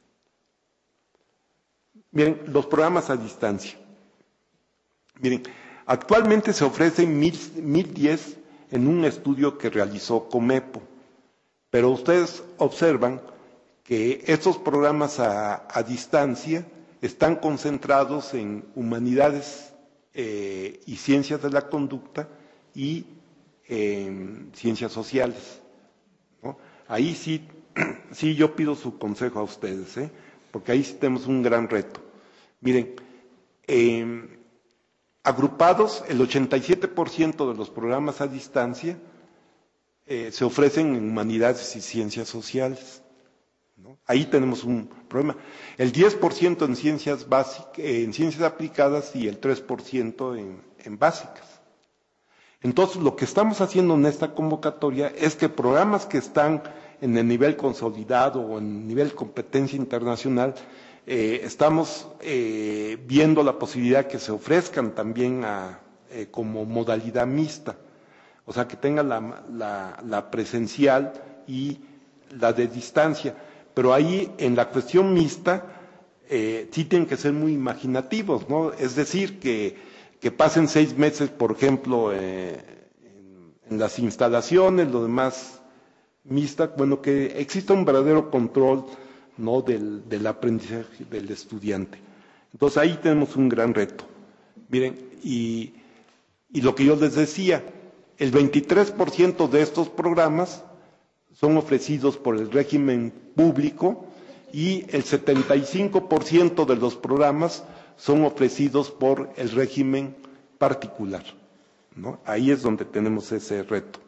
Miren, los programas a distancia. Miren, actualmente se ofrecen mil diez en un estudio que realizó Comepo, pero ustedes observan que estos programas a, a distancia están concentrados en humanidades Eh, y ciencias de la conducta y eh, ciencias sociales, ¿no? Ahí sí, sí yo pido su consejo a ustedes, ¿eh? Porque ahí sí tenemos un gran reto. Miren, eh, agrupados, el ochenta y siete por ciento de los programas a distancia eh, se ofrecen en humanidades y ciencias sociales, ¿no? Ahí tenemos un problema. El diez por ciento en ciencias básicas, en ciencias aplicadas, y el tres por ciento en, en básicas. Entonces, lo que estamos haciendo en esta convocatoria es que programas que están en el nivel consolidado o en el nivel competencia internacional, eh, estamos eh, viendo la posibilidad que se ofrezcan también a, eh, como modalidad mixta, o sea, que tengan la, la, la presencial y la de distancia. Pero ahí, en la cuestión mixta, eh, sí tienen que ser muy imaginativos, ¿no? Es decir, que, que pasen seis meses, por ejemplo, eh, en, en las instalaciones, lo demás mixta, bueno, que exista un verdadero control, ¿no?, del, del aprendizaje del estudiante. Entonces, ahí tenemos un gran reto. Miren, y, y lo que yo les decía, el veintitrés por ciento de estos programas son ofrecidos por el régimen público y el setenta y cinco por ciento de los programas son ofrecidos por el régimen particular, ¿no? Ahí es donde tenemos ese reto.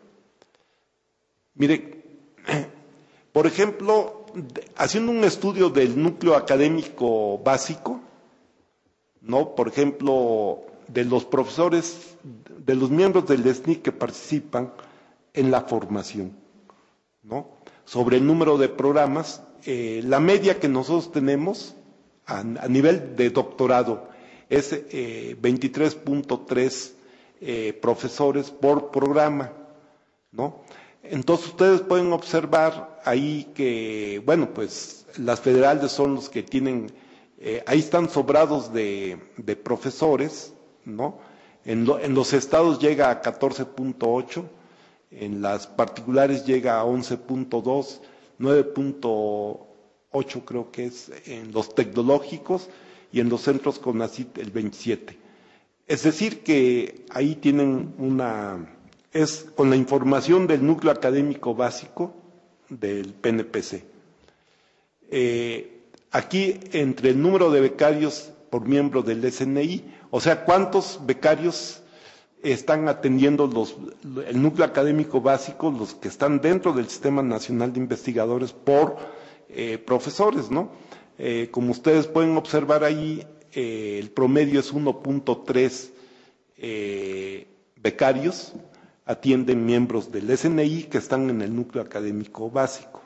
Mire, por ejemplo, haciendo un estudio del núcleo académico básico, ¿no? Por ejemplo, de los profesores, de los miembros del S N I que participan en la formación, ¿no? Sobre el número de programas, eh, la media que nosotros tenemos a, a nivel de doctorado es eh, veintitrés punto tres eh, profesores por programa, ¿no? Entonces ustedes pueden observar ahí que, bueno, pues las federales son los que tienen, eh, ahí están sobrados de, de profesores, ¿no? En, lo, en los estados llega a catorce punto ocho, en las particulares llega a once punto dos, nueve punto ocho creo que es en los tecnológicos, y en los centros CONACYT el veintisiete. Es decir que ahí tienen una, es con la información del núcleo académico básico del P N P C. Eh, aquí entre el número de becarios por miembro del S N I, o sea, cuántos becarios están atendiendo los, el núcleo académico básico, los que están dentro del Sistema Nacional de Investigadores por eh, profesores, ¿no? Eh, como ustedes pueden observar ahí, eh, el promedio es uno punto tres eh, becarios, atienden miembros del S N I que están en el núcleo académico básico.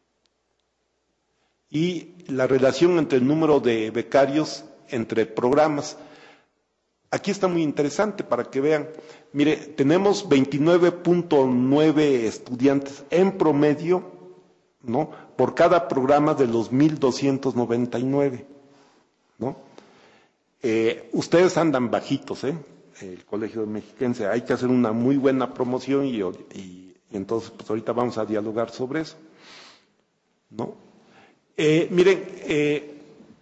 Y la relación entre el número de becarios entre programas. Aquí está muy interesante para que vean. Mire, tenemos veintinueve punto nueve estudiantes en promedio, ¿no?, por cada programa de los mil doscientos noventa y nueve, ¿no? Eh, ustedes andan bajitos, ¿eh? El Colegio de Mexiquense. Hay que hacer una muy buena promoción y, y, y entonces, pues ahorita vamos a dialogar sobre eso, ¿no? Eh, miren, eh,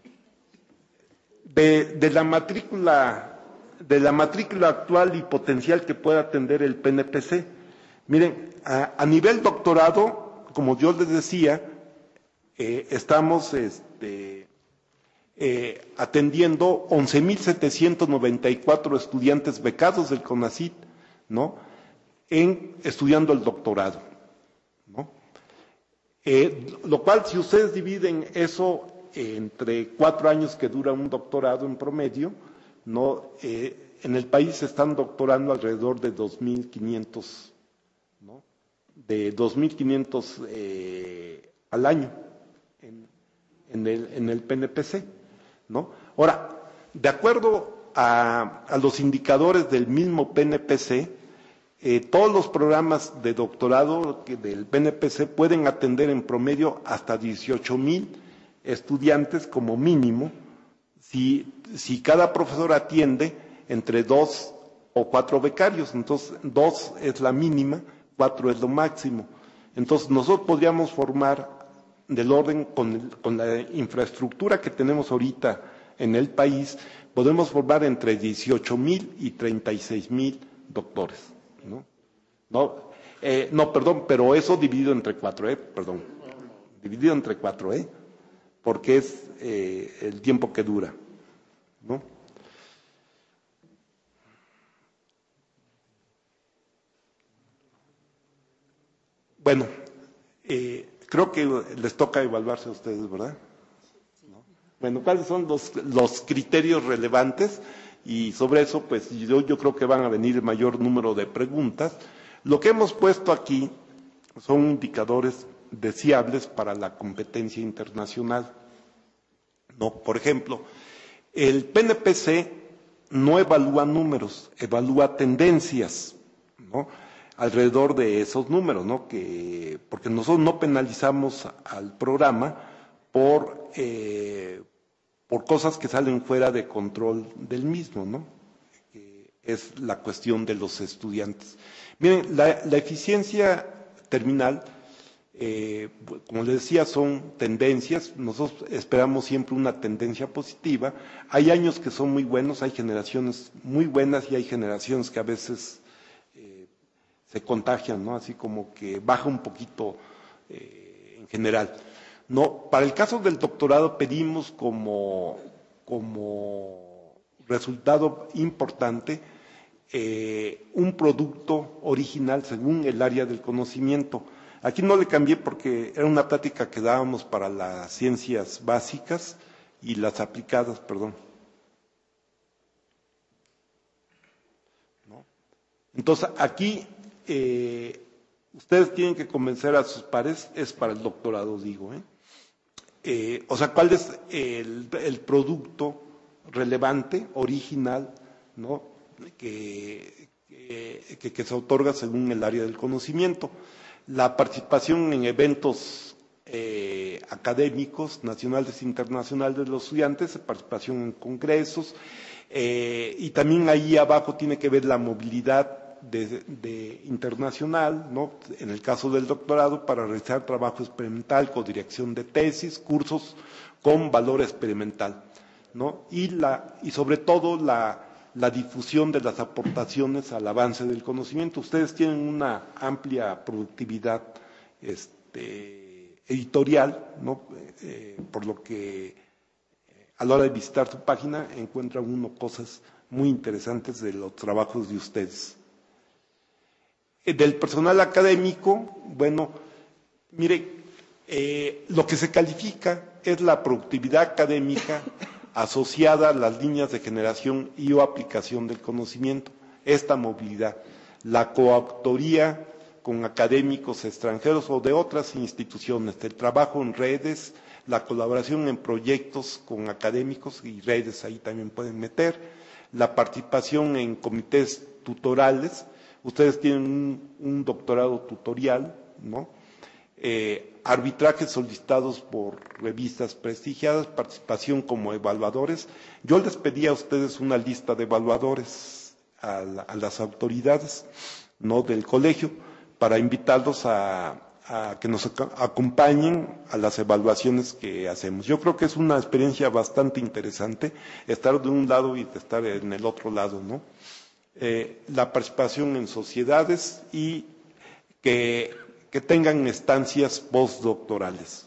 de, de la matrícula... de la matrícula actual y potencial que pueda atender el P N P C. Miren, a, a nivel doctorado, como yo les decía, eh, estamos este, eh, atendiendo once mil setecientos noventa y cuatro estudiantes becados del CONACYT, ¿no?, en, estudiando el doctorado, ¿no? Eh, lo cual, si ustedes dividen eso entre cuatro años que dura un doctorado en promedio, no, eh, en el país se están doctorando alrededor de dos mil quinientos, ¿no?, de dos mil quinientos eh, al año en, en, el, en el P N P C, ¿no? Ahora, de acuerdo a, a los indicadores del mismo P N P C, eh, todos los programas de doctorado que del P N P C pueden atender en promedio hasta dieciocho mil estudiantes como mínimo, si, si cada profesor atiende entre dos o cuatro becarios. Entonces, dos es la mínima, cuatro es lo máximo. Entonces, nosotros podríamos formar del orden con, el, con la infraestructura que tenemos ahorita en el país, podemos formar entre dieciocho mil y treinta y seis mil doctores, ¿no? No, eh, no, perdón, pero eso dividido entre cuatro, ¿eh? Perdón, dividido entre cuatro, ¿eh? Porque es eh, el tiempo que dura, ¿no? Bueno, eh, creo que les toca evaluarse a ustedes, ¿verdad? ¿No? Bueno, ¿cuáles son los, los criterios relevantes? Y sobre eso, pues yo, yo creo que van a venir el mayor número de preguntas. Lo que hemos puesto aquí son indicadores deseables para la competencia internacional, ¿no? Por ejemplo, el P N P C no evalúa números, evalúa tendencias, ¿no?, alrededor de esos números, ¿no? Que, porque nosotros no penalizamos al programa por, eh, por cosas que salen fuera de control del mismo, ¿no? Que es la cuestión de los estudiantes. Miren, la, la eficiencia terminal, eh, como les decía, son tendencias. Nosotros esperamos siempre una tendencia positiva. Hay años que son muy buenos, hay generaciones muy buenas y hay generaciones que a veces se contagian, ¿no? Así como que baja un poquito eh, en general. No, para el caso del doctorado pedimos como, como resultado importante eh, un producto original según el área del conocimiento. Aquí no le cambié porque era una plática que dábamos para las ciencias básicas y las aplicadas, perdón. ¿No? Entonces, aquí Eh, ustedes tienen que convencer a sus pares, es para el doctorado, digo, ¿eh? Eh, o sea, ¿cuál es el, el producto relevante, original, ¿no?, que, que, que se otorga según el área del conocimiento? La participación en eventos eh, académicos, nacionales e internacionales de los estudiantes, participación en congresos, eh, y también ahí abajo tiene que ver la movilidad De, de internacional, ¿no?, en el caso del doctorado, para realizar trabajo experimental, codirección de tesis, cursos con valor experimental, ¿no? Y, la, y sobre todo la, la difusión de las aportaciones al avance del conocimiento. Ustedes tienen una amplia productividad este, editorial, ¿no?, eh, por lo que eh, a la hora de visitar su página encuentran uno cosas muy interesantes de los trabajos de ustedes. Del personal académico, bueno, mire, Eh, lo que se califica es la productividad académica asociada a las líneas de generación y o aplicación del conocimiento, esta movilidad, la coautoría con académicos extranjeros o de otras instituciones, el trabajo en redes, la colaboración en proyectos con académicos y redes, ahí también pueden meter, la participación en comités tutorales, ustedes tienen un, un doctorado tutorial, ¿no? Eh, arbitrajes solicitados por revistas prestigiadas, participación como evaluadores. Yo les pedí a ustedes una lista de evaluadores a, la, a las autoridades, ¿no?, del colegio, para invitarlos a, a que nos acompañen a las evaluaciones que hacemos. Yo creo que es una experiencia bastante interesante estar de un lado y estar en el otro lado, ¿no? Eh, la participación en sociedades y que, que tengan estancias postdoctorales.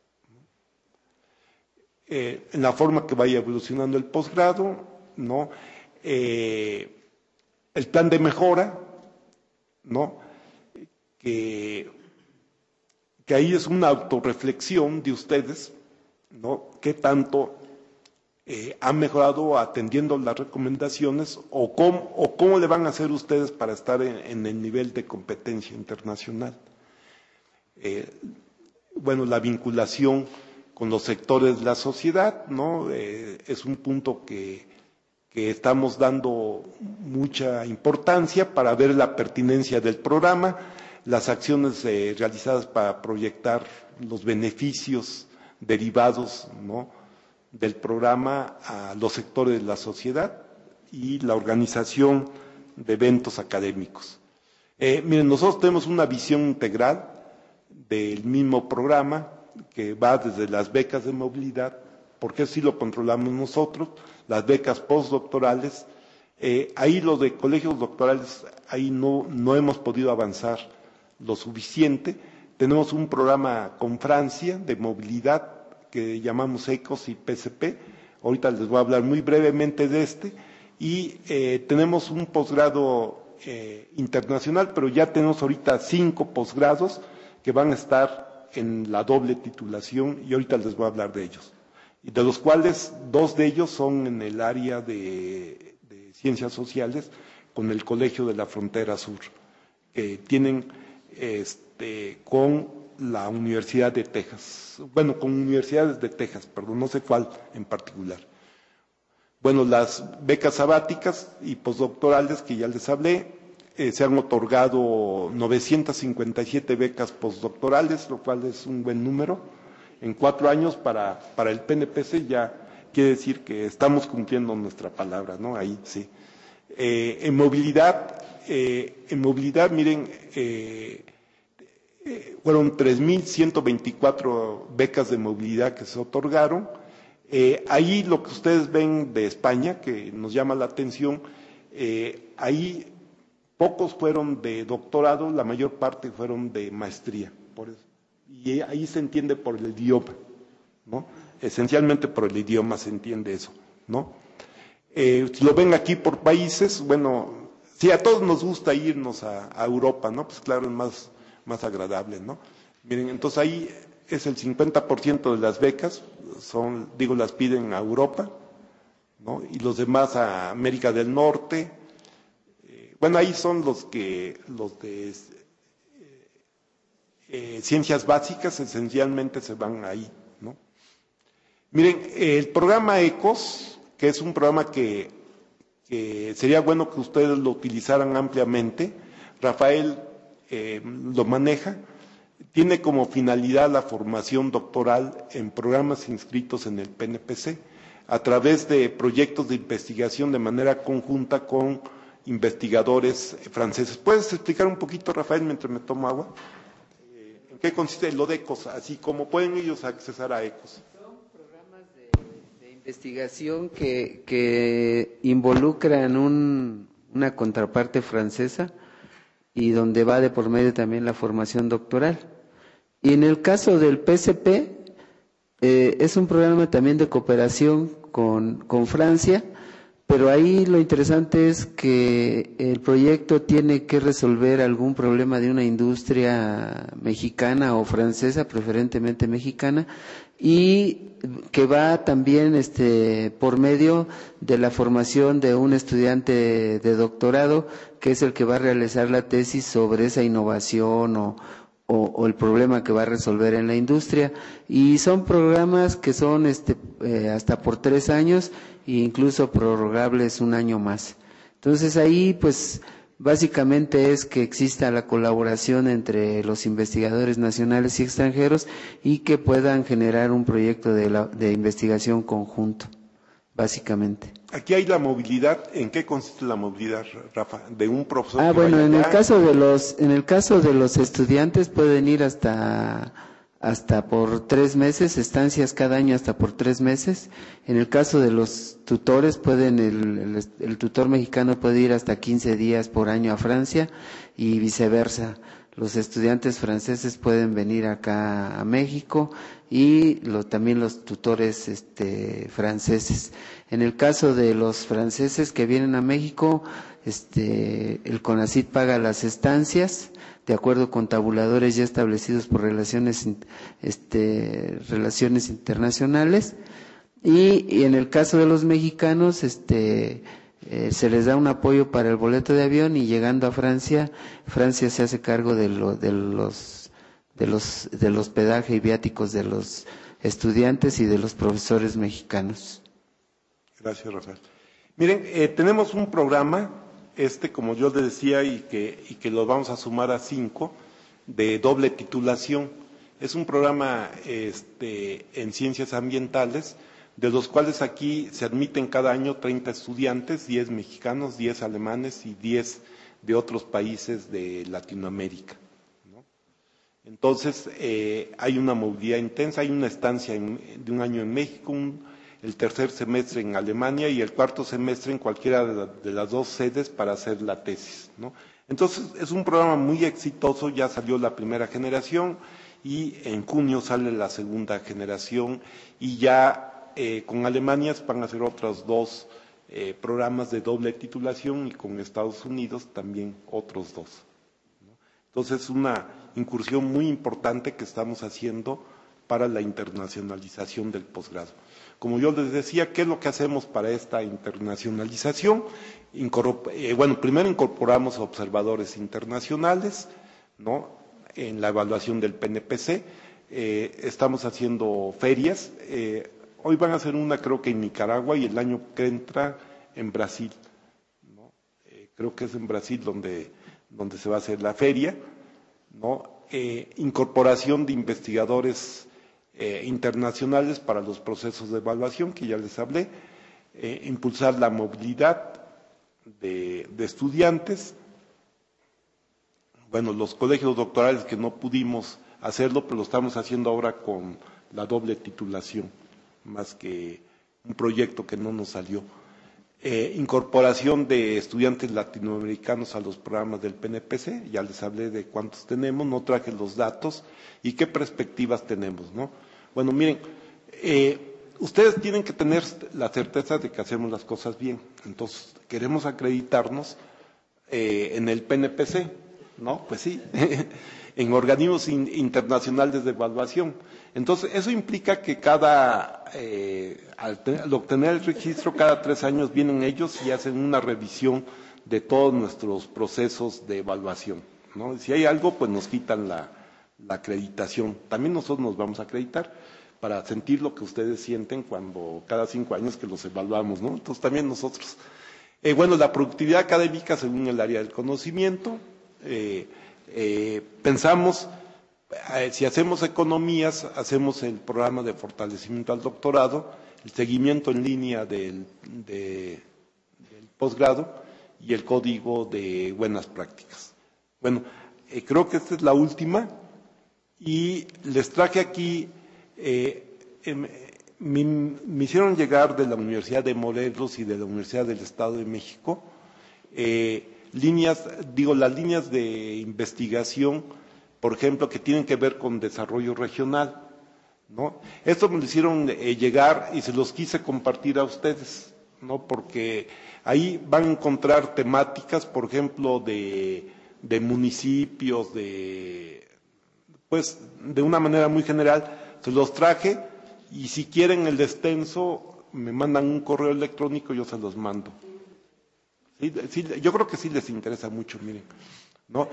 Eh, en la forma que vaya evolucionando el posgrado, ¿no? Eh, el plan de mejora, ¿no? Que, que ahí es una autorreflexión de ustedes, ¿no? ¿Qué tanto eh, han mejorado atendiendo las recomendaciones o cómo, o cómo le van a hacer ustedes para estar en, en el nivel de competencia internacional? Eh, bueno, la vinculación con los sectores de la sociedad, ¿no? Eh, es un punto que, que estamos dando mucha importancia para ver la pertinencia del programa, las acciones eh, realizadas para proyectar los beneficios derivados, ¿no?, del programa a los sectores de la sociedad y la organización de eventos académicos. Eh, miren, nosotros tenemos una visión integral del mismo programa que va desde las becas de movilidad, porque así lo controlamos nosotros, las becas postdoctorales. Eh, ahí lo de colegios doctorales, ahí no, no hemos podido avanzar lo suficiente. Tenemos un programa con Francia de movilidad que llamamos ECOS y P C P. Ahorita les voy a hablar muy brevemente de este. Y eh, tenemos un posgrado eh, internacional, pero ya tenemos ahorita cinco posgrados que van a estar en la doble titulación y ahorita les voy a hablar de ellos. Y de los cuales dos de ellos son en el área de, de ciencias sociales con el Colegio de la Frontera Sur, que tienen este, con la Universidad de Texas, bueno, con universidades de Texas, perdón, no sé cuál en particular. Bueno, las becas sabáticas y postdoctorales que ya les hablé, eh, se han otorgado novecientas cincuenta y siete becas postdoctorales, lo cual es un buen número. En cuatro años para, para el P N P C ya quiere decir que estamos cumpliendo nuestra palabra, ¿no? Ahí sí. Eh, en movilidad, eh, en movilidad, miren, eh, eh, fueron tres mil ciento veinticuatro becas de movilidad que se otorgaron. Eh, ahí lo que ustedes ven de España, que nos llama la atención, eh, ahí pocos fueron de doctorado, la mayor parte fueron de maestría, por eso. Y ahí se entiende por el idioma, ¿no? Esencialmente por el idioma se entiende eso, ¿no? Eh, si lo ven aquí por países, bueno, si a todos nos gusta irnos a, a Europa, ¿no? Pues claro, es más, más agradable, ¿no? Miren, entonces ahí es el cincuenta por ciento de las becas, son, digo, las piden a Europa, ¿no? Y los demás a América del Norte. Eh, bueno, ahí son los que, los de eh, ciencias básicas, esencialmente se van ahí, ¿no? Miren, el programa ECOS, que es un programa que, que sería bueno que ustedes lo utilizaran ampliamente, Rafael eh, lo maneja, tiene como finalidad la formación doctoral en programas inscritos en el P N P C a través de proyectos de investigación de manera conjunta con investigadores franceses. ¿Puedes explicar un poquito, Rafael, mientras me tomo agua? ¿En qué consiste lo de ECOS? Así como pueden ellos accesar a ECOS. Son programas de, de investigación que, que involucran un, una contraparte francesa y donde va de por medio también la formación doctoral. Y en el caso del P C P, eh, es un programa también de cooperación con, con Francia, pero ahí lo interesante es que el proyecto tiene que resolver algún problema de una industria mexicana o francesa, preferentemente mexicana, y que va también este por medio de la formación de un estudiante de doctorado, que es el que va a realizar la tesis sobre esa innovación o O, o el problema que va a resolver en la industria, y son programas que son este eh, hasta por tres años e incluso prorrogables un año más. Entonces ahí pues básicamente es que exista la colaboración entre los investigadores nacionales y extranjeros y que puedan generar un proyecto de, la, de investigación conjunto, básicamente. Aquí hay la movilidad. ¿En qué consiste la movilidad, Rafa? De un profesor. Ah, que bueno, vaya en el allá. caso de los, en el caso de los estudiantes pueden ir hasta, hasta por tres meses, estancias cada año hasta por tres meses. En el caso de los tutores pueden, el, el, el tutor mexicano puede ir hasta quince días por año a Francia y viceversa. Los estudiantes franceses pueden venir acá a México y lo, también los tutores este, franceses. En el caso de los franceses que vienen a México, este, el CONACYT paga las estancias de acuerdo con tabuladores ya establecidos por relaciones, este, relaciones internacionales, y, y en el caso de los mexicanos, este, Eh, se les da un apoyo para el boleto de avión y llegando a Francia, Francia se hace cargo de, lo, de los de los del hospedaje y viáticos de los estudiantes y de los profesores mexicanos. Gracias, Rafael. Miren, eh, tenemos un programa, este, como yo les decía, y que, y que lo vamos a sumar a cinco, de doble titulación. Es un programa este, en ciencias ambientales, de los cuales aquí se admiten cada año treinta estudiantes, diez mexicanos, diez alemanes y diez de otros países de Latinoamérica, ¿no? Entonces, eh, hay una movilidad intensa, hay una estancia en, de un año en México, un, el tercer semestre en Alemania y el cuarto semestre en cualquiera de, la, de las dos sedes para hacer la tesis, ¿no? Entonces, es un programa muy exitoso, ya salió la primera generación y en junio sale la segunda generación y ya Eh, con Alemania van a hacer otros dos eh, programas de doble titulación y con Estados Unidos también otros dos, ¿no? Entonces es una incursión muy importante que estamos haciendo para la internacionalización del posgrado. Como yo les decía, ¿qué es lo que hacemos para esta internacionalización? Incorpor- eh, bueno, primero incorporamos observadores internacionales, ¿no?, en la evaluación del P N P C. Eh, estamos haciendo ferias. Eh, Hoy van a hacer una, creo que en Nicaragua, y el año que entra en Brasil, ¿no? Eh, creo que es en Brasil donde, donde se va a hacer la feria, ¿no? Eh, incorporación de investigadores eh, internacionales para los procesos de evaluación, que ya les hablé, eh, impulsar la movilidad de, de estudiantes. Bueno, los colegios doctorales que no pudimos hacerlo, pero lo estamos haciendo ahora con la doble titulación, más que un proyecto que no nos salió. Eh, incorporación de estudiantes latinoamericanos a los programas del P N P C, ya les hablé de cuántos tenemos, no traje los datos y qué perspectivas tenemos, ¿no? Bueno, miren, eh, ustedes tienen que tener la certeza de que hacemos las cosas bien, entonces queremos acreditarnos eh, en el P N P C, ¿no? Pues sí, en organismos in, internacionales de evaluación. Entonces, eso implica que cada, eh, al, al obtener el registro, cada tres años vienen ellos y hacen una revisión de todos nuestros procesos de evaluación, ¿no? Y si hay algo, pues nos quitan la, la acreditación. También nosotros nos vamos a acreditar para sentir lo que ustedes sienten cuando cada cinco años que los evaluamos, ¿no? Entonces, también nosotros. Eh, bueno, la productividad académica según el área del conocimiento. Eh, eh, pensamos... Si hacemos economías, hacemos el programa de fortalecimiento al doctorado, el seguimiento en línea del, de, del posgrado y el código de buenas prácticas. Bueno, eh, creo que esta es la última y les traje aquí, eh, eh, me, me hicieron llegar de la Universidad de Morelos y de la Universidad del Estado de México, eh, líneas, digo, las líneas de investigación, por ejemplo, que tienen que ver con desarrollo regional, ¿no? Esto me lo hicieron eh, llegar y se los quise compartir a ustedes, ¿no? Porque ahí van a encontrar temáticas, por ejemplo, de, de municipios, de, pues, de una manera muy general. Se los traje y si quieren el extenso, me mandan un correo electrónico, yo se los mando. Sí, sí, yo creo que sí les interesa mucho, miren, ¿no?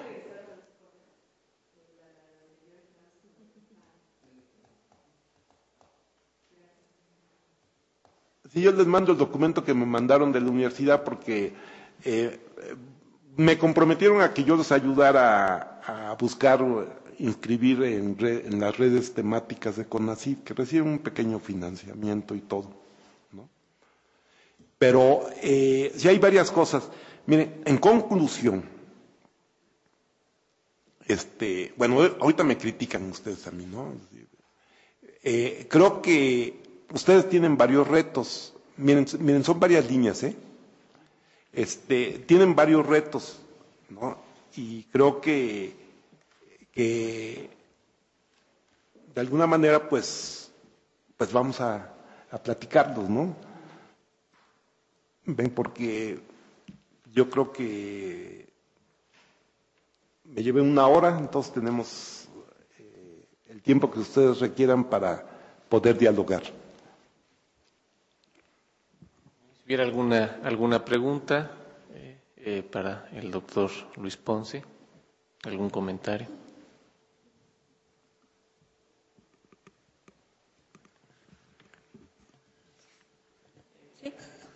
Sí, yo les mando el documento que me mandaron de la universidad porque eh, me comprometieron a que yo les ayudara a, a buscar, inscribir en, re, en las redes temáticas de CONACYT, que reciben un pequeño financiamiento y todo, ¿no? Pero eh, sí hay varias cosas. Miren, en conclusión, este, bueno, ahorita me critican ustedes a mí, ¿no? Eh, creo que ustedes tienen varios retos. Miren, miren, son varias líneas, ¿eh? Este, tienen varios retos, ¿no? Y creo que, que de alguna manera, pues, pues vamos a, a platicarlos, ¿no? Ven, porque yo creo que me llevé una hora, entonces tenemos eh, el tiempo que ustedes requieran para poder dialogar. Si hubiera alguna, alguna pregunta eh, eh, para el doctor Luis Ponce, algún comentario. Sí.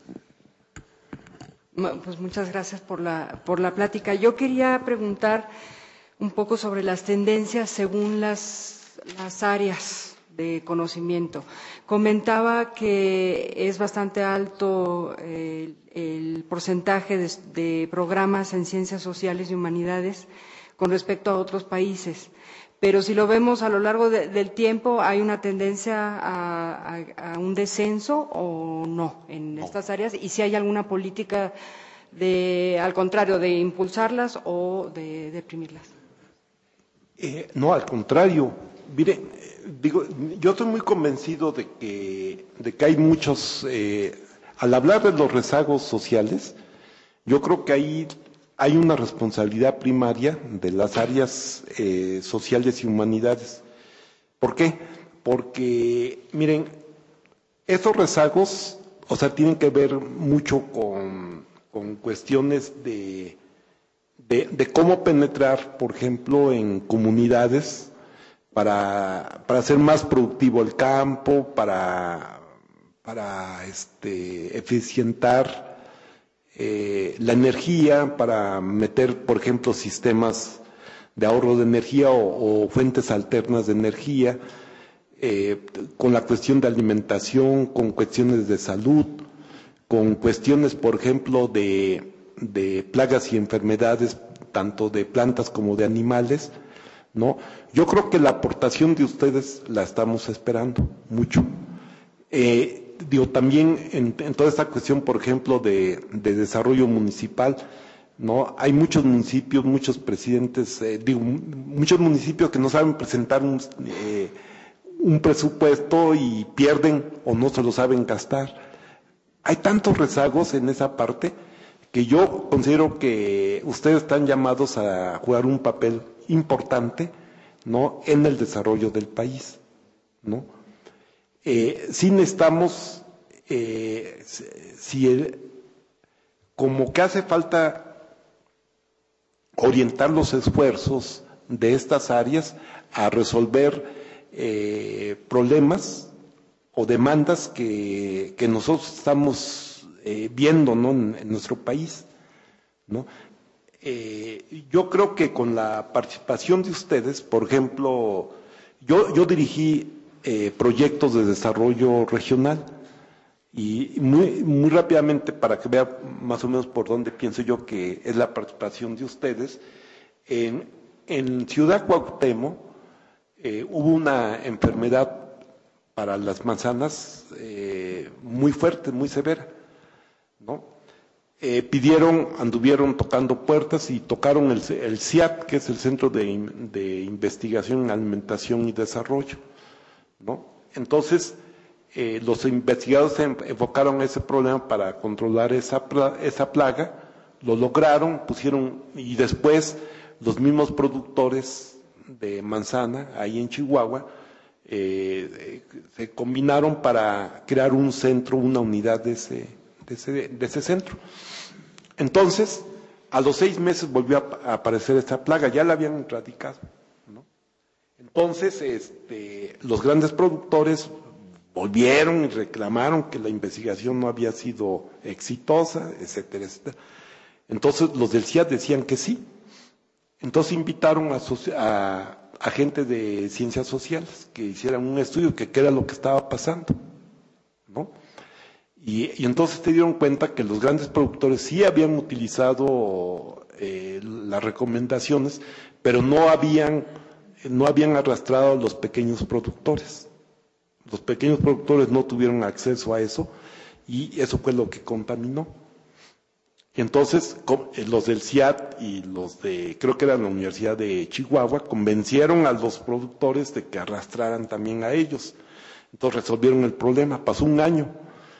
Pues muchas gracias por la, por la plática. Yo quería preguntar un poco sobre las tendencias según las, las áreas de conocimiento. Comentaba que es bastante alto eh, el porcentaje de, de programas en ciencias sociales y humanidades con respecto a otros países. Pero si lo vemos a lo largo de, del tiempo, ¿hay una tendencia a, a, a un descenso o no en no. estas áreas? Y si hay alguna política de, al contrario, de impulsarlas o de deprimirlas. Eh, no, al contrario. Mire, digo, yo estoy muy convencido de que, de que hay muchos, eh, al hablar de los rezagos sociales, yo creo que hay, hay una responsabilidad primaria de las áreas eh, sociales y humanidades. ¿Por qué? Porque, miren, esos rezagos, o sea, tienen que ver mucho con, con cuestiones de, de, de cómo penetrar, por ejemplo, en comunidades, Para, para hacer más productivo el campo, para, para este, eficientar eh, la energía, para meter, por ejemplo, sistemas de ahorro de energía o, o fuentes alternas de energía, eh, con la cuestión de alimentación, con cuestiones de salud, con cuestiones, por ejemplo, de, de plagas y enfermedades, tanto de plantas como de animales, ¿no? Yo creo que la aportación de ustedes la estamos esperando mucho. Eh, digo, también en, en toda esta cuestión, por ejemplo, de, de desarrollo municipal, ¿no? Hay muchos municipios, muchos presidentes, eh, digo, muchos municipios que no saben presentar un, eh, un presupuesto y pierden o no se lo saben gastar. Hay tantos rezagos en esa parte que yo considero que ustedes están llamados a jugar un papel importante, ¿no?, en el desarrollo del país, ¿no? Eh, sí necesitamos, eh, si el, como que hace falta orientar los esfuerzos de estas áreas a resolver eh, problemas o demandas que, que nosotros estamos eh, viendo, ¿no?, en, en nuestro país, ¿no? Eh, yo creo que con la participación de ustedes, por ejemplo, yo, yo dirigí eh, proyectos de desarrollo regional y muy, muy rápidamente, para que vea más o menos por dónde pienso yo que es la participación de ustedes, en, en Ciudad Cuauhtémoc eh, hubo una enfermedad para las manzanas eh, muy fuerte, muy severa, ¿no? Eh, pidieron, anduvieron tocando puertas y tocaron el, el C I A T, que es el Centro de, de Investigación en Alimentación y Desarrollo, ¿no? Entonces, eh, los investigadores se enfocaron ese problema para controlar esa, esa plaga, lo lograron, pusieron, y después los mismos productores de manzana, ahí en Chihuahua, eh, se combinaron para crear un centro, una unidad de ese, de ese, de ese centro. Entonces, a los seis meses volvió a aparecer esta plaga, ya la habían erradicado, ¿no? Entonces, este, los grandes productores volvieron y reclamaron que la investigación no había sido exitosa, etcétera, etcétera. Entonces, los del C I A D decían que sí. Entonces, invitaron a, a, a gente de ciencias sociales que hicieran un estudio que qué era lo que estaba pasando, ¿no? Y, y entonces se dieron cuenta que los grandes productores sí habían utilizado eh, las recomendaciones, pero no habían, no habían arrastrado a los pequeños productores. Los pequeños productores no tuvieron acceso a eso y eso fue lo que contaminó. Y entonces los del C I A D y los de, creo que era la Universidad de Chihuahua, convencieron a los productores de que arrastraran también a ellos. Entonces resolvieron el problema, pasó un año.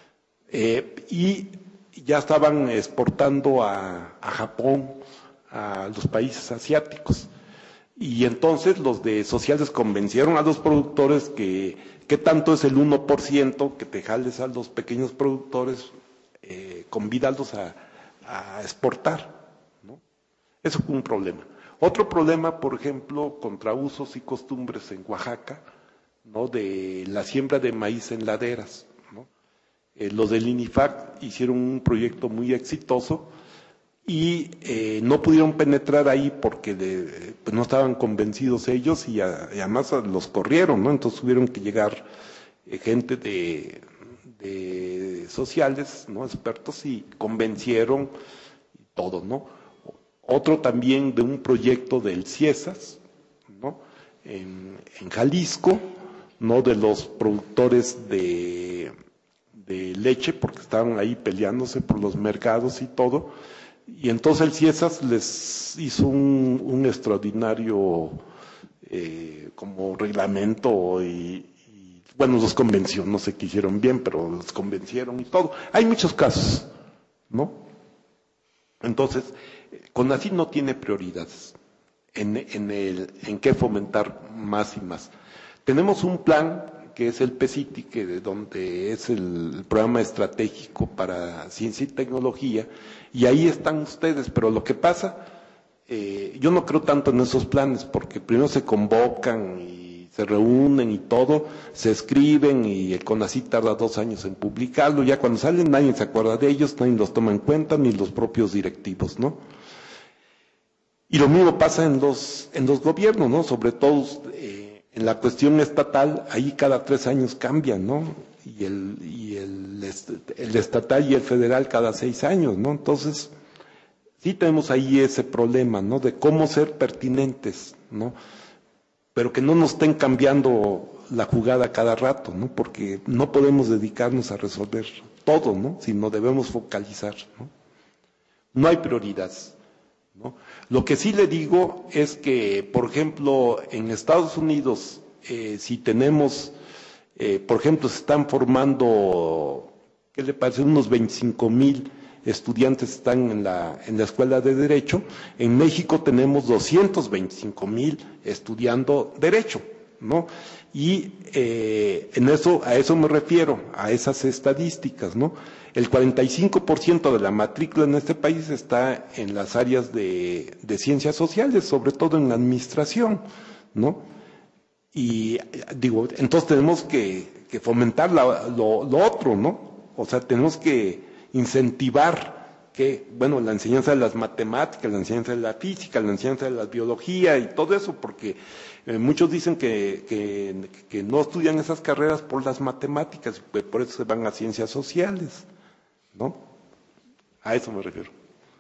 Eh, y ya estaban exportando a, a Japón, a los países asiáticos. Y entonces los de sociales convencieron a los productores que, que tanto es el uno por ciento que te jales a los pequeños productores, eh, convídalos a, a exportar, ¿no? Eso fue un problema. Otro problema, por ejemplo, contra usos y costumbres en Oaxaca, ¿no? De la siembra de maíz en laderas. Eh, los del INIFAC hicieron un proyecto muy exitoso y eh, no pudieron penetrar ahí porque de, pues no estaban convencidos ellos y, a, y además los corrieron, ¿no? Entonces tuvieron que llegar eh, gente de, de sociales, ¿no? Expertos y convencieron y todo, ¿no? Otro también de un proyecto del CIESAS, ¿no? En, en Jalisco, ¿no? De los productores de de leche, porque estaban ahí peleándose por los mercados y todo, y entonces el CIESAS les hizo un, un extraordinario eh, como reglamento y, y, bueno, los convenció, no sé qué hicieron bien, pero los convencieron y todo. Hay muchos casos, ¿no? Entonces, CONACYT no tiene prioridades en, en, el, en qué fomentar más y más. Tenemos un plan que es el PECITI, que de donde es el programa estratégico para ciencia y tecnología, y ahí están ustedes, pero lo que pasa, eh, yo no creo tanto en esos planes, porque primero se convocan y se reúnen y todo, se escriben y el CONACYT tarda dos años en publicarlo, ya cuando salen nadie se acuerda de ellos, nadie los toma en cuenta, ni los propios directivos, ¿no? Y lo mismo pasa en los, en los gobiernos, ¿no? Sobre todo, eh, en la cuestión estatal, ahí cada tres años cambian, ¿no? Y el, y el, el estatal y el federal cada seis años, ¿no? Entonces, sí tenemos ahí ese problema, ¿no? De cómo ser pertinentes, ¿no? Pero que no nos estén cambiando la jugada cada rato, ¿no? Porque no podemos dedicarnos a resolver todo, ¿no? Sino debemos focalizar, ¿no? No hay prioridades, ¿no? Lo que sí le digo es que, por ejemplo, en Estados Unidos, eh, si tenemos, eh, por ejemplo, se están formando, ¿qué le parece? Unos veinticinco mil estudiantes están en la, en la Escuela de Derecho. En México tenemos doscientos veinticinco mil estudiando Derecho, ¿no? Y eh, en eso, a eso me refiero, a esas estadísticas, ¿no? El cuarenta y cinco por ciento de la matrícula en este país está en las áreas de, de ciencias sociales, sobre todo en la administración, ¿no? Y digo, entonces tenemos que, que fomentar la, lo, lo otro, ¿no? O sea, tenemos que incentivar que, bueno, la enseñanza de las matemáticas, la enseñanza de la física, la enseñanza de la biología y todo eso, porque eh, muchos dicen que, que, que no estudian esas carreras por las matemáticas, pues por eso se van a ciencias sociales, ¿no? A eso me refiero.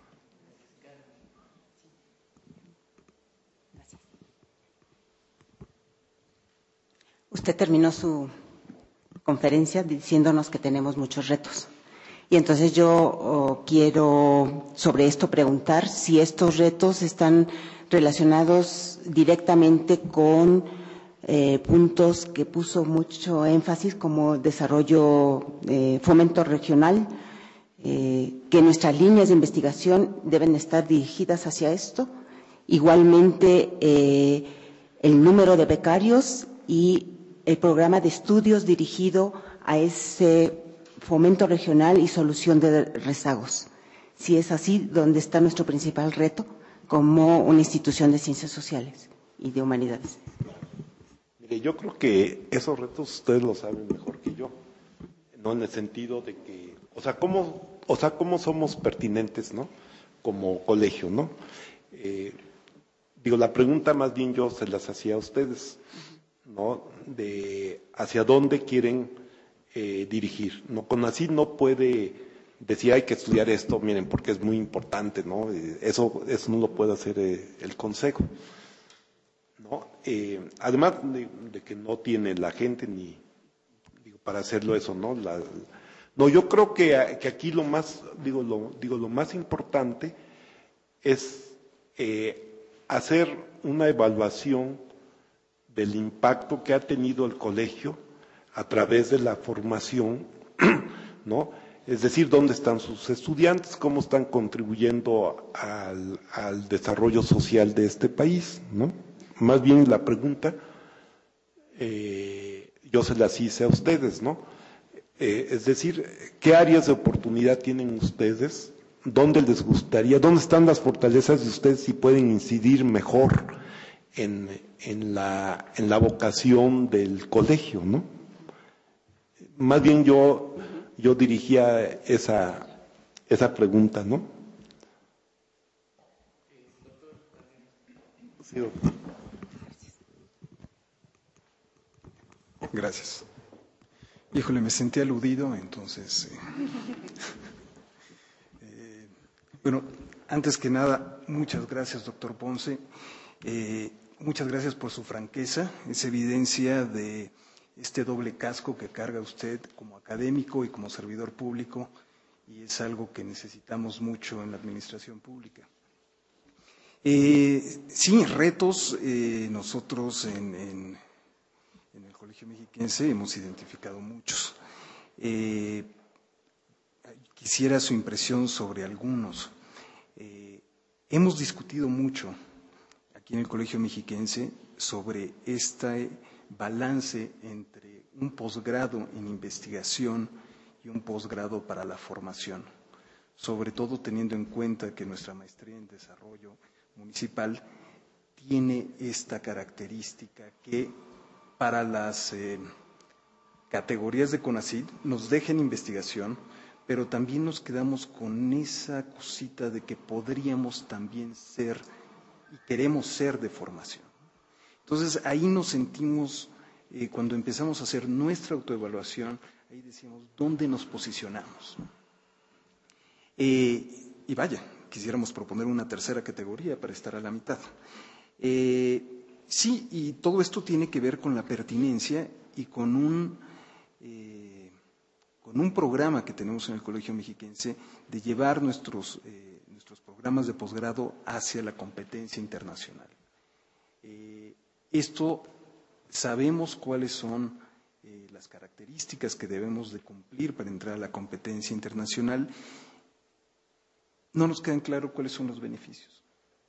Usted terminó su conferencia diciéndonos que tenemos muchos retos. Y entonces yo oh, quiero sobre esto preguntar si estos retos están relacionados directamente con eh, puntos que puso mucho énfasis, como desarrollo, eh, fomento regional, eh, que nuestras líneas de investigación deben estar dirigidas hacia esto. Igualmente, eh, el número de becarios y el programa de estudios dirigido a ese fomento regional y solución de rezagos. Si es así, ¿dónde está nuestro principal reto como una institución de ciencias sociales y de humanidades? Mire, yo creo que esos retos ustedes lo saben mejor que yo, ¿no? En el sentido de que, o sea, cómo, o sea, cómo somos pertinentes, ¿no? Como colegio, ¿no? Eh, digo, la pregunta más bien yo se las hacía a ustedes, ¿no? De hacia dónde quieren eh, dirigir, ¿no? CONACYT no puede decir hay que estudiar esto, miren, porque es muy importante, ¿no? Eh, eso, eso no lo puede hacer eh, el Consejo, ¿no? Eh, además de, de que no tiene la gente ni digo, para hacerlo eso, ¿no? La, no, yo creo que, que aquí lo más, digo, lo, digo, lo más importante es eh, hacer una evaluación del impacto que ha tenido el colegio a través de la formación, ¿no? Es decir, dónde están sus estudiantes, cómo están contribuyendo al, al desarrollo social de este país, ¿no? Más bien la pregunta, eh, yo se las hice a ustedes, ¿no? Eh, es decir, ¿qué áreas de oportunidad tienen ustedes? ¿Dónde les gustaría? ¿Dónde están las fortalezas de ustedes si pueden incidir mejor en, en, la, en la vocación del colegio, ¿no? Más bien yo, yo dirigía esa, esa pregunta, ¿no? Sí, doctor. Gracias. Híjole, me sentí aludido, entonces… Eh, eh, bueno, antes que nada, muchas gracias, doctor Ponce. Eh, muchas gracias por su franqueza. Es evidencia de este doble casco que carga usted como académico y como servidor público, y es algo que necesitamos mucho en la administración pública. Eh, sí, retos, eh, nosotros en, en, en el Colegio Mexiquense hemos identificado muchos. Eh, quisiera su impresión sobre algunos. Eh, hemos discutido mucho aquí en el Colegio Mexiquense sobre este balance entre un posgrado en investigación y un posgrado para la formación, sobre todo teniendo en cuenta que nuestra maestría en desarrollo municipal tiene esta característica que para las eh, categorías de CONACYT nos dejan investigación, pero también nos quedamos con esa cosita de que podríamos también ser y queremos ser de formación. Entonces, ahí nos sentimos, eh, cuando empezamos a hacer nuestra autoevaluación, ahí decíamos, ¿dónde nos posicionamos? Eh, y vaya, quisiéramos proponer una tercera categoría para estar a la mitad. Eh, sí, y todo esto tiene que ver con la pertinencia y con un, eh, con un programa que tenemos en el Colegio Mexiquense de llevar nuestros, eh, nuestros programas de posgrado hacia la competencia internacional. Eh, esto sabemos cuáles son eh, las características que debemos de cumplir para entrar a la competencia internacional. No nos quedan claros cuáles son los beneficios.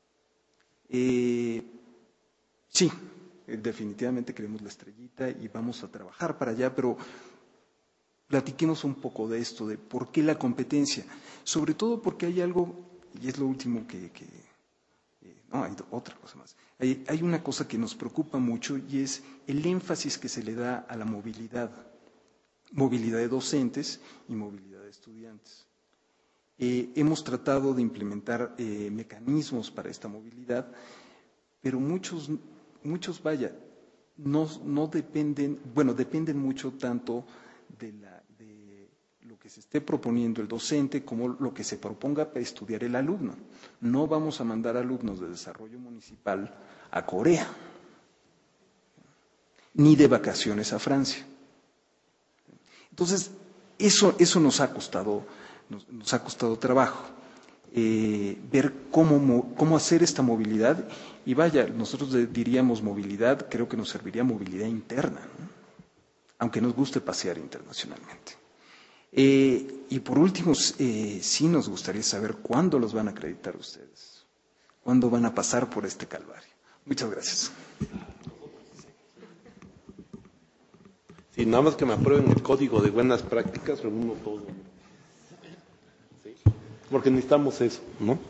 Eh, sí, definitivamente queremos la estrellita y vamos a trabajar para allá, pero platiquemos un poco de esto, de por qué la competencia. Sobre todo porque hay algo, y es lo último que… que eh, no, hay otra cosa más. Hay, hay una cosa que nos preocupa mucho y es el énfasis que se le da a la movilidad. Movilidad de docentes y movilidad de estudiantes. Eh, hemos tratado de implementar eh, mecanismos para esta movilidad, pero muchos, muchos vaya, no, no dependen, bueno, dependen mucho tanto de, la, de lo que se esté proponiendo el docente como lo que se proponga para estudiar el alumno. No vamos a mandar alumnos de desarrollo municipal a Corea, ni de vacaciones a Francia. Entonces, eso, eso nos ha costado, nos, nos ha costado trabajo. eh, ver cómo, cómo hacer esta movilidad. Y vaya, nosotros diríamos movilidad, creo que nos serviría movilidad interna, ¿no? Aunque nos guste pasear internacionalmente. Eh, y por último, eh, sí nos gustaría saber cuándo los van a acreditar ustedes, cuándo van a pasar por este calvario. Muchas gracias. Sí, nada más que me aprueben el código de buenas prácticas, reúno todo. Sí, porque necesitamos eso, ¿no?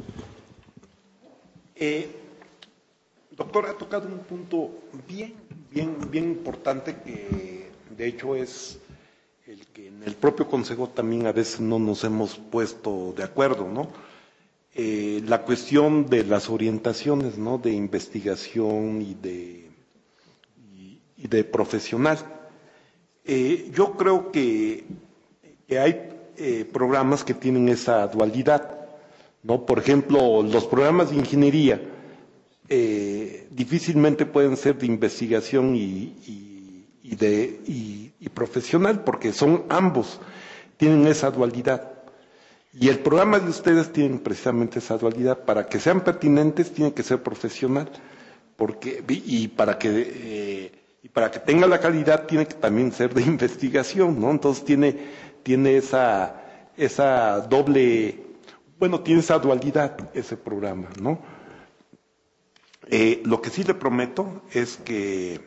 Eh, doctor, ha tocado un punto bien, bien, bien importante que de hecho es el que en el propio Consejo también a veces no nos hemos puesto de acuerdo, ¿no? Eh, la cuestión de las orientaciones, ¿no? De investigación y de, y, y de profesional. Eh, yo creo que, que hay eh, programas que tienen esa dualidad, ¿no? Por ejemplo, los programas de ingeniería eh, difícilmente pueden ser de investigación y, y, y de, y, y profesional, porque son ambos, tienen esa dualidad. Y el programa de ustedes tiene precisamente esa dualidad. Para que sean pertinentes, tiene que ser profesional, porque, y para que... Eh, Y para que tenga la calidad tiene que también ser de investigación, ¿no? Entonces tiene, tiene esa, esa doble, bueno, tiene esa dualidad ese programa, ¿no? Eh, lo que sí le prometo es que,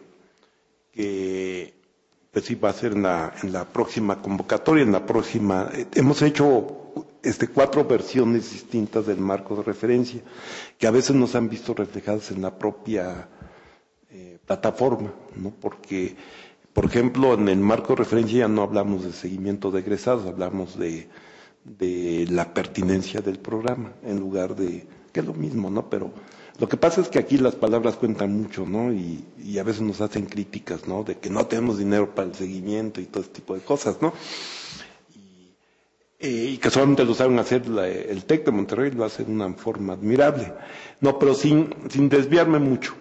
que pues sí va a ser en la, en la próxima convocatoria, en la próxima, eh, hemos hecho este, cuatro versiones distintas del marco de referencia, que a veces nos han visto reflejadas en la propia plataforma, ¿no? Porque, por ejemplo, en el marco de referencia ya no hablamos de seguimiento de egresados, hablamos de, de la pertinencia del programa, en lugar de, que es lo mismo, ¿no? Pero lo que pasa es que aquí las palabras cuentan mucho, ¿no? Y, y a veces nos hacen críticas, ¿no? De que no tenemos dinero para el seguimiento y todo este tipo de cosas, ¿no? Y, eh, y que solamente lo saben hacer la, el TEC de Monterrey, lo hace de una forma admirable. No, pero sin, sin desviarme mucho.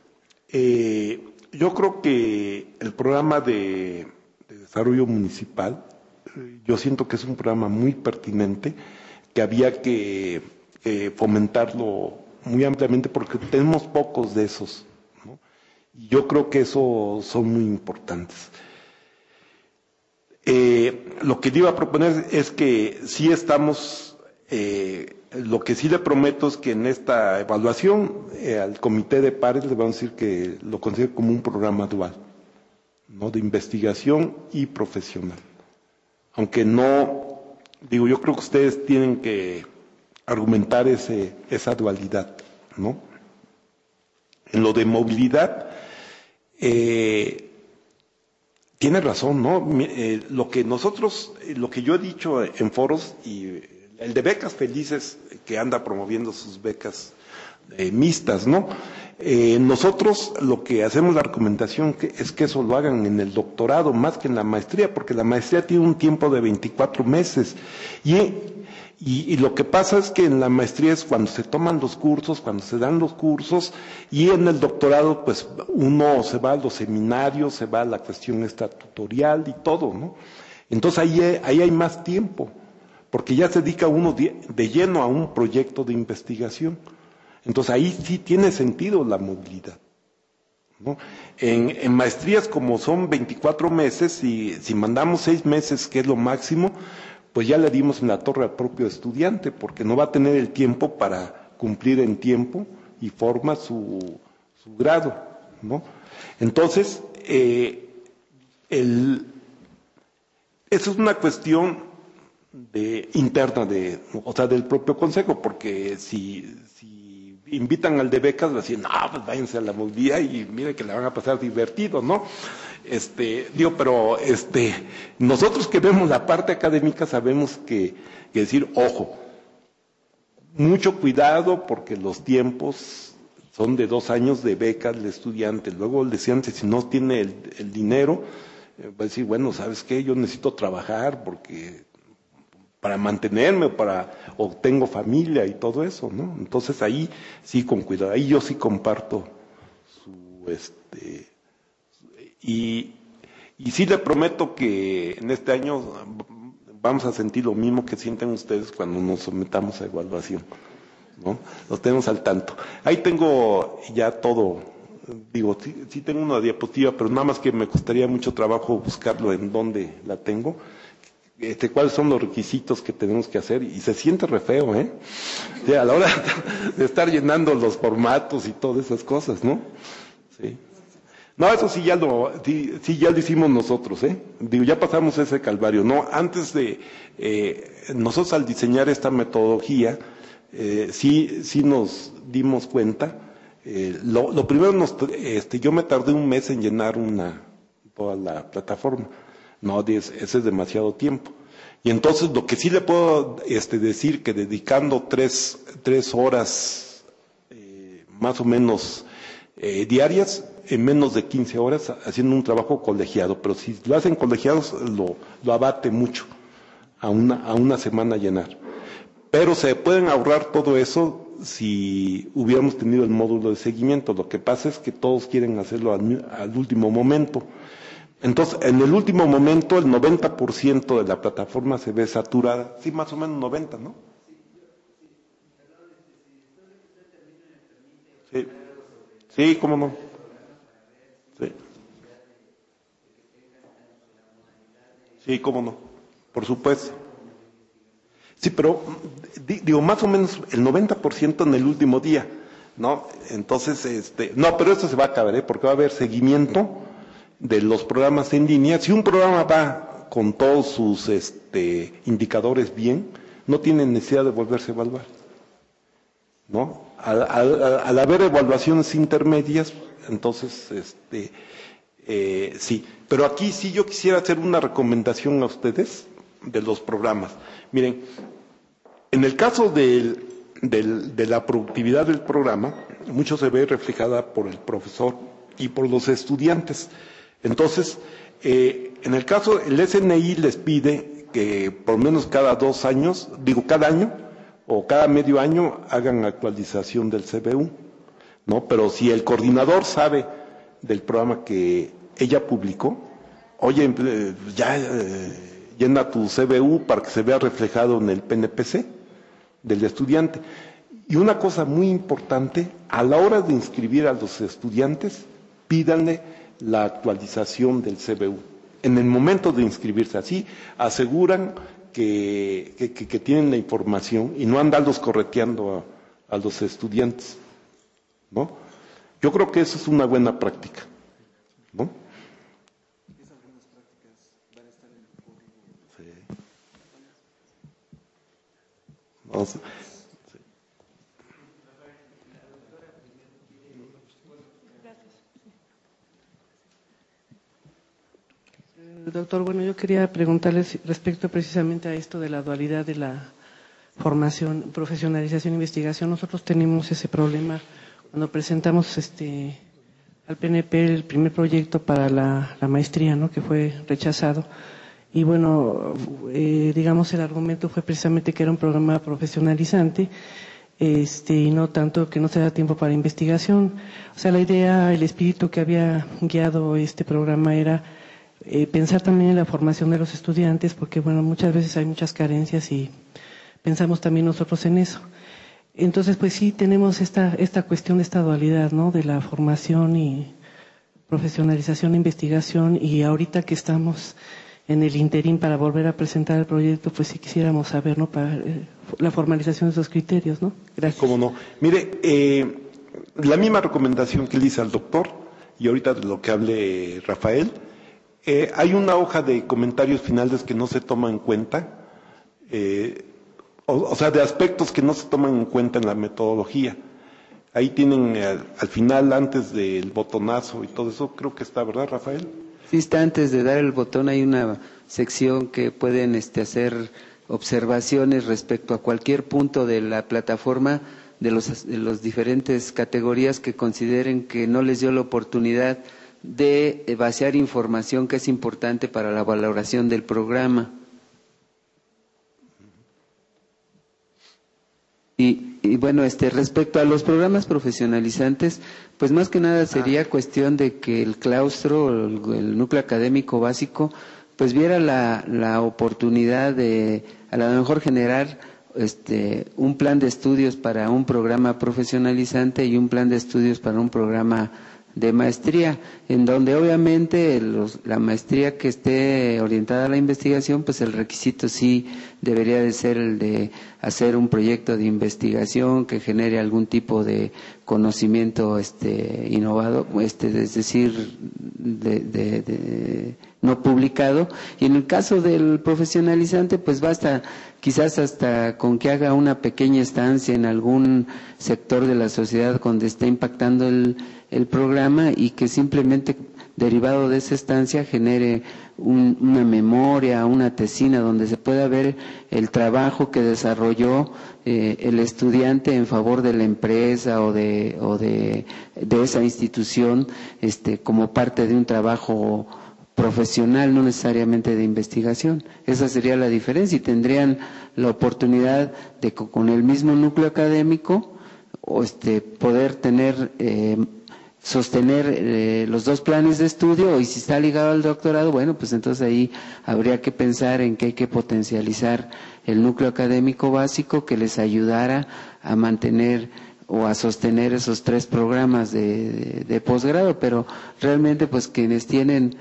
Eh, yo creo que el programa de, de desarrollo municipal, eh, yo siento que es un programa muy pertinente, que había que eh, fomentarlo muy ampliamente porque tenemos pocos de esos, ¿no? Y yo creo que esos son muy importantes. Eh, lo que yo iba a proponer es que sí estamos... Eh, Lo que sí le prometo es que en esta evaluación eh, al comité de pares le vamos a decir que lo considere como un programa dual, ¿no? De investigación y profesional. Aunque no, digo, yo creo que ustedes tienen que argumentar ese, esa dualidad, ¿no? En lo de movilidad, eh, tiene razón, ¿no? Eh, lo que nosotros, lo que yo he dicho en foros y el de becas felices, que anda promoviendo sus becas eh, mixtas, ¿no? Eh, nosotros lo que hacemos la recomendación que, es que eso lo hagan en el doctorado más que en la maestría, porque la maestría tiene un tiempo de veinticuatro meses. Y, y, y lo que pasa es que en la maestría es cuando se toman los cursos, cuando se dan los cursos, y en el doctorado, pues uno se va a los seminarios, se va a la cuestión esta tutorial y todo, ¿no? Entonces ahí, ahí hay más tiempo, porque ya se dedica uno de lleno a un proyecto de investigación. Entonces ahí sí tiene sentido la movilidad, ¿no? En, en maestrías como son veinticuatro meses, y si mandamos seis meses, que es lo máximo, pues ya le dimos en la torre al propio estudiante, porque no va a tener el tiempo para cumplir en tiempo y forma su, su grado, ¿no? Entonces, eh, el, eso es una cuestión de, interna de, o sea, del propio consejo, porque si, si invitan al de becas, le dicen, no, pues váyanse a la movilidad y miren que la van a pasar divertido, ¿no? Este, digo, pero este, nosotros que vemos la parte académica sabemos que, que decir, ojo, mucho cuidado porque los tiempos son de dos años de becas del estudiante, luego el estudiante si no tiene el, el dinero, eh, va a decir, bueno, ¿sabes qué? Yo necesito trabajar porque para mantenerme o para o tengo familia y todo eso, ¿no? Entonces ahí sí con cuidado, ahí yo sí comparto su este y y sí le prometo que en este año vamos a sentir lo mismo que sienten ustedes cuando nos sometamos a evaluación, ¿no? Los tenemos al tanto. Ahí tengo ya todo, digo, sí, sí tengo una diapositiva, pero nada más que me costaría mucho trabajo buscarlo en dónde la tengo. Este, cuáles son los requisitos que tenemos que hacer, y se siente re feo, ¿eh? O sea, a la hora de estar llenando los formatos y todas esas cosas, ¿no? Sí. No, eso sí ya lo, sí, sí ya lo hicimos nosotros, ¿eh? Digo, ya pasamos ese calvario, ¿no? Antes de, eh, nosotros al diseñar esta metodología, eh, sí, sí nos dimos cuenta, eh, lo, lo primero, nos, este, yo me tardé un mes en llenar una, toda la plataforma. No, ese es demasiado tiempo. Y entonces lo que sí le puedo este, decir que dedicando tres, tres horas eh, más o menos eh, diarias, en menos de quince horas, haciendo un trabajo colegiado. Pero si lo hacen colegiados, lo, lo abate mucho a una, a una semana llenar. Pero se pueden ahorrar todo eso si hubiéramos tenido el módulo de seguimiento. Lo que pasa es que todos quieren hacerlo al, al último momento. Entonces, en el último momento, el noventa por ciento de la plataforma se ve saturada. Sí, más o menos noventa, ¿no? Sí, sí, cómo no. Sí, sí, cómo no. Por supuesto. Sí, pero, digo, más o menos el noventa por ciento en el último día, ¿no? Entonces, este, no, pero eso se va a acabar, ¿eh? Porque va a haber seguimiento de los programas en línea. Si un programa va con todos sus este, indicadores bien, no tiene necesidad de volverse a evaluar, ¿no? Al, al, al haber evaluaciones intermedias, entonces, este, eh, sí. Pero aquí sí yo quisiera hacer una recomendación a ustedes de los programas. Miren, en el caso del, del, de la productividad del programa, mucho se ve reflejada por el profesor y por los estudiantes. Entonces, eh, en el caso, el S N I les pide que por lo menos cada dos años, digo cada año o cada medio año, hagan actualización del C B U, ¿no? Pero si el coordinador sabe del programa que ella publicó, oye, ya eh, llena tu C B U para que se vea reflejado en el P N P C del estudiante. Y una cosa muy importante, a la hora de inscribir a los estudiantes, pídanle la actualización del C B U. En el momento de inscribirse, así aseguran que, que, que tienen la información y no andarlos correteando a, a los estudiantes, ¿no? Yo creo que eso es una buena práctica, ¿no? Sí. Vamos. Doctor, bueno, yo quería preguntarles respecto precisamente a esto de la dualidad de la formación, profesionalización e investigación. Nosotros tenemos ese problema cuando presentamos este al P N P el primer proyecto para la, la maestría, ¿no?, que fue rechazado. Y bueno, eh, digamos, el argumento fue precisamente que era un programa profesionalizante, este, y no tanto que no se da tiempo para investigación. O sea, la idea, el espíritu que había guiado este programa era Eh, pensar también en la formación de los estudiantes, porque bueno, muchas veces hay muchas carencias y pensamos también nosotros en eso. Entonces, pues sí, tenemos esta, esta cuestión, esta dualidad, ¿no?, de la formación y profesionalización e investigación, y ahorita que estamos en el interín para volver a presentar el proyecto, pues sí quisiéramos saber, ¿no?, para eh, la formalización de esos criterios, ¿no? Gracias. Cómo no. Mire, eh, la misma recomendación que le hice al doctor, y ahorita de lo que hable Rafael, Eh, hay una hoja de comentarios finales que no se toma en cuenta, eh, o, o sea, de aspectos que no se toman en cuenta en la metodología. Ahí tienen eh, al, al final, antes del botonazo y todo eso, creo que está, ¿verdad, Rafael? Sí, está antes de dar el botón, hay una sección que pueden este, hacer observaciones respecto a cualquier punto de la plataforma de los, de los diferentes categorías que consideren que no les dio la oportunidad de vaciar información que es importante para la valoración del programa. Y, y bueno, este respecto a los programas profesionalizantes, pues más que nada sería cuestión de que el claustro, el, el núcleo académico básico, pues viera la, la oportunidad de a lo mejor generar este un plan de estudios para un programa profesionalizante y un plan de estudios para un programa de maestría, en donde obviamente los, la maestría que esté orientada a la investigación, pues el requisito sí debería de ser el de hacer un proyecto de investigación que genere algún tipo de conocimiento este innovador, este es decir, de, de, de no publicado. Y en el caso del profesionalizante, pues basta quizás hasta con que haga una pequeña estancia en algún sector de la sociedad donde esté impactando el el programa y que simplemente derivado de esa estancia genere un, una memoria, una tesina donde se pueda ver el trabajo que desarrolló eh, el estudiante en favor de la empresa o de o de, de esa institución, este como parte de un trabajo profesional, no necesariamente de investigación. Esa sería la diferencia y tendrían la oportunidad de con el mismo núcleo académico o este poder tener eh, sostener eh, los dos planes de estudio, y si está ligado al doctorado, bueno, pues entonces ahí habría que pensar en que hay que potencializar el núcleo académico básico que les ayudara a mantener o a sostener esos tres programas de, de, de posgrado, pero realmente pues quienes tienen,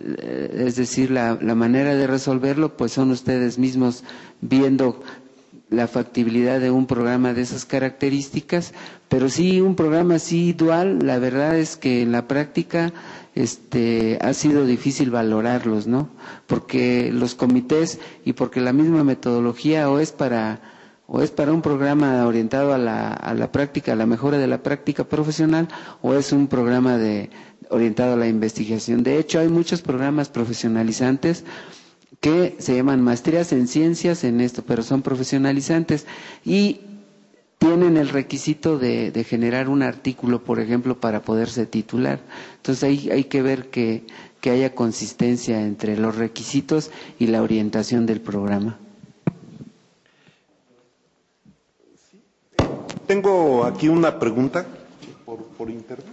eh, es decir, la, la manera de resolverlo, pues son ustedes mismos viendo la factibilidad de un programa de esas características, pero sí un programa así dual, la verdad es que en la práctica este ha sido difícil valorarlos, ¿no? Porque los comités y porque la misma metodología o es para o es para un programa orientado a la a la práctica, a la mejora de la práctica profesional, o es un programa de orientado a la investigación. De hecho, hay muchos programas profesionalizantes que se llaman maestrías en ciencias en esto, pero son profesionalizantes y tienen el requisito de, de generar un artículo, por ejemplo, para poderse titular. Entonces ahí hay que ver que, que haya consistencia entre los requisitos y la orientación del programa. Tengo aquí una pregunta por, por internet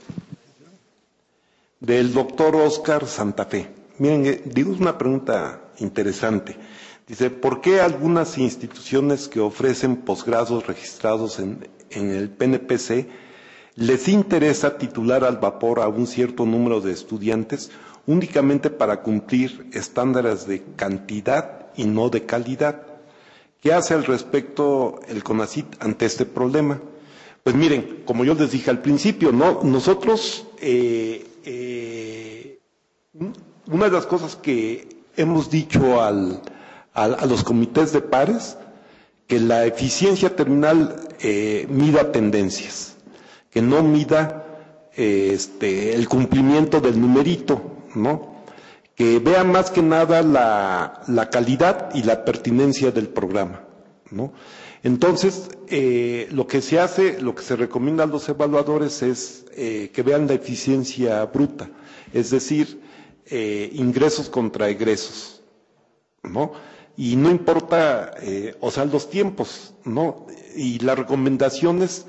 del doctor Oscar Santa Fe. Miren, digo, es una pregunta interesante. Dice, ¿por qué algunas instituciones que ofrecen posgrados registrados en, en el P N P C les interesa titular al vapor a un cierto número de estudiantes únicamente para cumplir estándares de cantidad y no de calidad? ¿Qué hace al respecto el CONACYT ante este problema? Pues miren, como yo les dije al principio, ¿no? Nosotros, eh, eh, una de las cosas que hemos dicho al, al, a los comités de pares, que la eficiencia terminal eh, mida tendencias, que no mida eh, este, el cumplimiento del numerito, ¿no? Que vea más que nada la, la calidad y la pertinencia del programa, ¿no? Entonces, eh, lo que se hace, lo que se recomienda a los evaluadores es eh, que vean la eficiencia bruta, es decir, eh, ingresos contra egresos, ¿no? Y no importa, eh, o sea, los tiempos, ¿no? Y las recomendaciones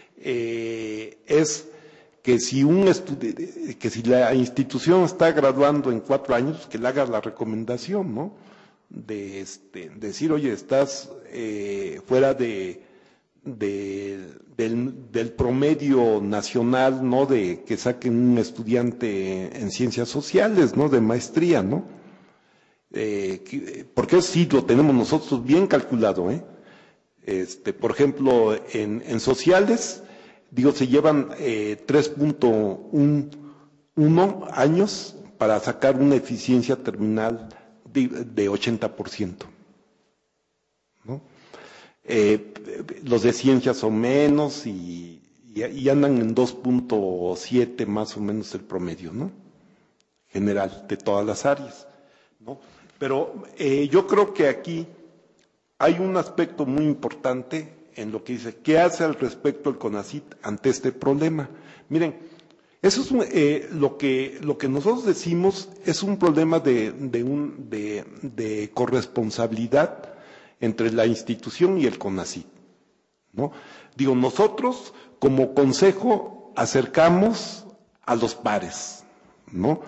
eh, es que si un estudi- que si la institución está graduando en cuatro años, que le haga la recomendación, ¿no? De este, decir, oye, estás eh, fuera de, de del, del promedio nacional, ¿no? De que saquen un estudiante en ciencias sociales, ¿no? De maestría, ¿no? Eh, que, porque sí lo tenemos nosotros bien calculado, ¿eh? Este, por ejemplo, en, en sociales, digo, se llevan eh, tres punto uno años para sacar una eficiencia terminal de, de ochenta por ciento, ¿no? Eh, los de ciencias son menos y, y, y andan en dos punto siete más o menos el promedio, ¿no? General de todas las áreas, ¿no? Pero eh, yo creo que aquí hay un aspecto muy importante en lo que dice, ¿qué hace al respecto el CONACYT ante este problema? Miren, eso es eh, lo que lo que nosotros decimos es un problema de, de, un, de, de corresponsabilidad entre la institución y el CONACYT, ¿no? Digo, nosotros como consejo acercamos a los pares, ¿no?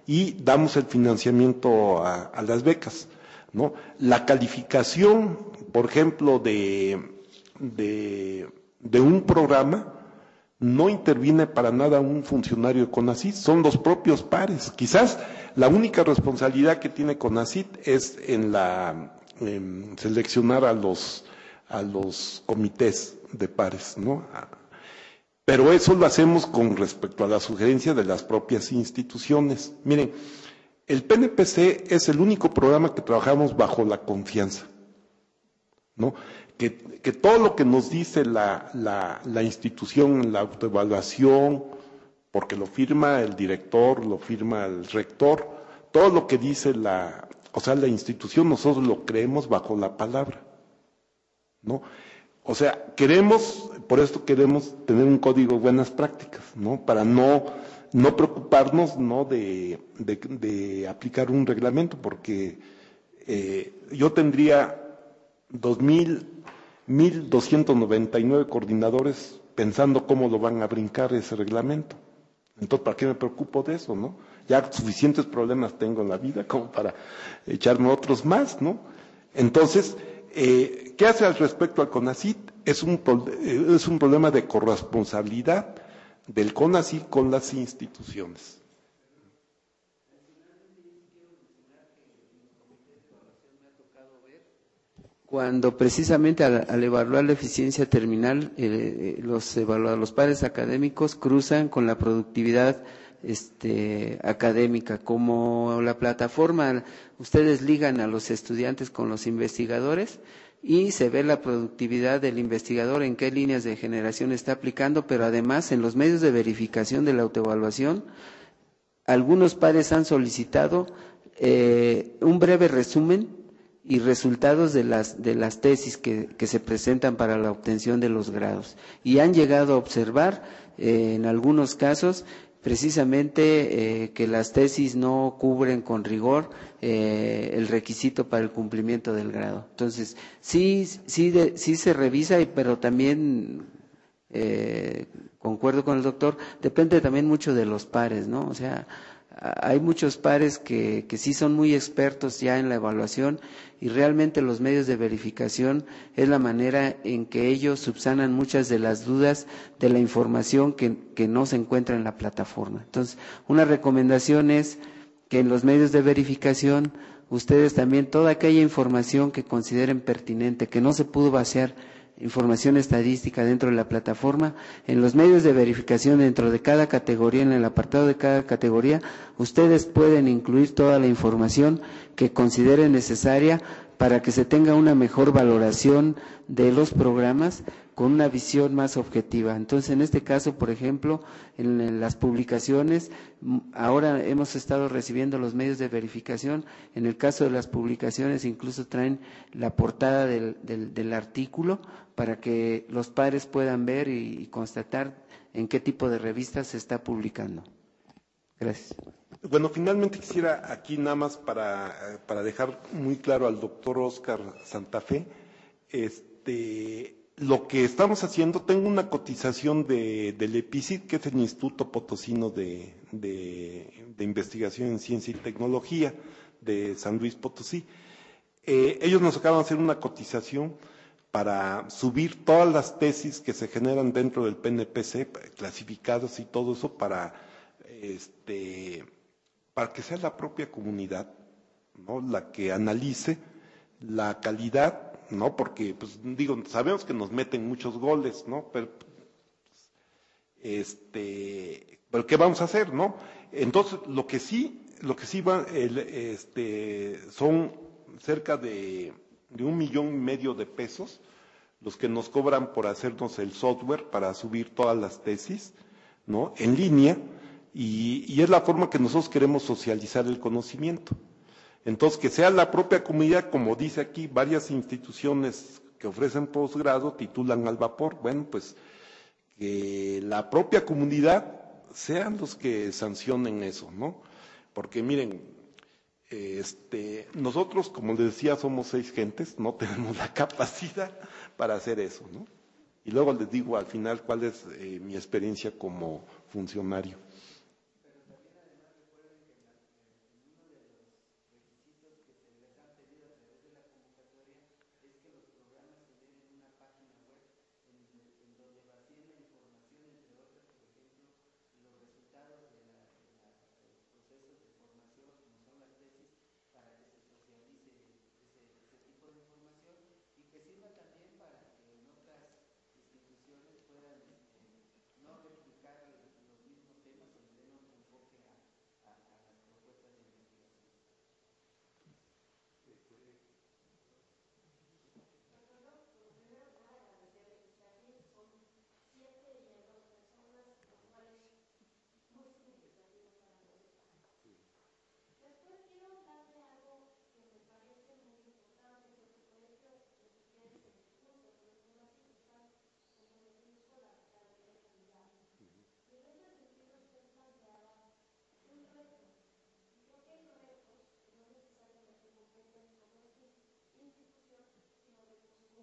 y damos el financiamiento a, a las becas, ¿no? La calificación, por ejemplo, de, de, de un programa, no interviene para nada un funcionario de CONACYT, son los propios pares. Quizás la única responsabilidad que tiene CONACYT es en la en seleccionar a los a los comités de pares, ¿no? Pero eso lo hacemos con respecto a la sugerencia de las propias instituciones. Miren, el P N P C es el único programa que trabajamos bajo la confianza, ¿no? Que, que todo lo que nos dice la, la, la institución, la autoevaluación, porque lo firma el director, lo firma el rector, todo lo que dice la, o sea, la institución, nosotros lo creemos bajo la palabra, ¿no? O sea, queremos, por esto queremos tener un código de buenas prácticas, ¿no? Para no, no preocuparnos, ¿no? De, de, de aplicar un reglamento, porque eh, yo tendría dos mil, mil doscientos noventa y nueve coordinadores pensando cómo lo van a brincar ese reglamento. Entonces, ¿para qué me preocupo de eso, no? Ya suficientes problemas tengo en la vida como para echarme otros más, ¿no? Entonces, eh, ¿qué hace al respecto al CONACYT? Es un, es un problema de corresponsabilidad del CONACYT con las instituciones. Cuando precisamente al, al evaluar la eficiencia terminal, eh, los evaluadores, los pares académicos cruzan con la productividad este, académica, como la plataforma, ustedes ligan a los estudiantes con los investigadores y se ve la productividad del investigador, en qué líneas de generación está aplicando, pero además en los medios de verificación de la autoevaluación, algunos pares han solicitado eh, un breve resumen y resultados de las de las tesis que, que se presentan para la obtención de los grados. Y han llegado a observar, eh, en algunos casos, precisamente eh, que las tesis no cubren con rigor eh, el requisito para el cumplimiento del grado. Entonces, sí, sí, de, sí se revisa, pero también, eh, concuerdo con el doctor, depende también mucho de los pares, ¿no? O sea, hay muchos pares que, que sí son muy expertos ya en la evaluación y realmente los medios de verificación es la manera en que ellos subsanan muchas de las dudas de la información que, que no se encuentra en la plataforma. Entonces, una recomendación es que en los medios de verificación ustedes también toda aquella información que consideren pertinente, que no se pudo vaciar información estadística dentro de la plataforma, en los medios de verificación dentro de cada categoría, en el apartado de cada categoría, ustedes pueden incluir toda la información que consideren necesaria para que se tenga una mejor valoración de los programas con una visión más objetiva. Entonces, en este caso, por ejemplo, en, en las publicaciones, ahora hemos estado recibiendo los medios de verificación, en el caso de las publicaciones incluso traen la portada del, del, del artículo para que los padres puedan ver y, y constatar en qué tipo de revistas se está publicando. Gracias. Bueno, finalmente quisiera aquí nada más para, para dejar muy claro al doctor Óscar Santa Fe, este, lo que estamos haciendo, tengo una cotización de, del EPICIT, que es el Instituto Potosino de, de, de Investigación en Ciencia y Tecnología de San Luis Potosí. Eh, ellos nos acaban de hacer una cotización para subir todas las tesis que se generan dentro del P N P C, clasificadas y todo eso, para, este, para que sea la propia comunidad, ¿no?, la que analice la calidad, ¿no? Porque, pues, digo, sabemos que nos meten muchos goles, ¿no? Pero, este, pero ¿qué vamos a hacer, no? Entonces, lo que sí, lo que sí va, el, este, son cerca de, de un millón y medio de pesos los que nos cobran por hacernos el software para subir todas las tesis, ¿no?, en línea, y, y es la forma que nosotros queremos socializar el conocimiento. Entonces, que sea la propia comunidad, como dice aquí, varias instituciones que ofrecen posgrado titulan al vapor. Bueno, pues que la propia comunidad sean los que sancionen eso, ¿no? Porque miren, este, nosotros, como les decía, somos seis gentes, no tenemos la capacidad para hacer eso, ¿no? Y luego les digo al final cuál es eh, mi experiencia como funcionario.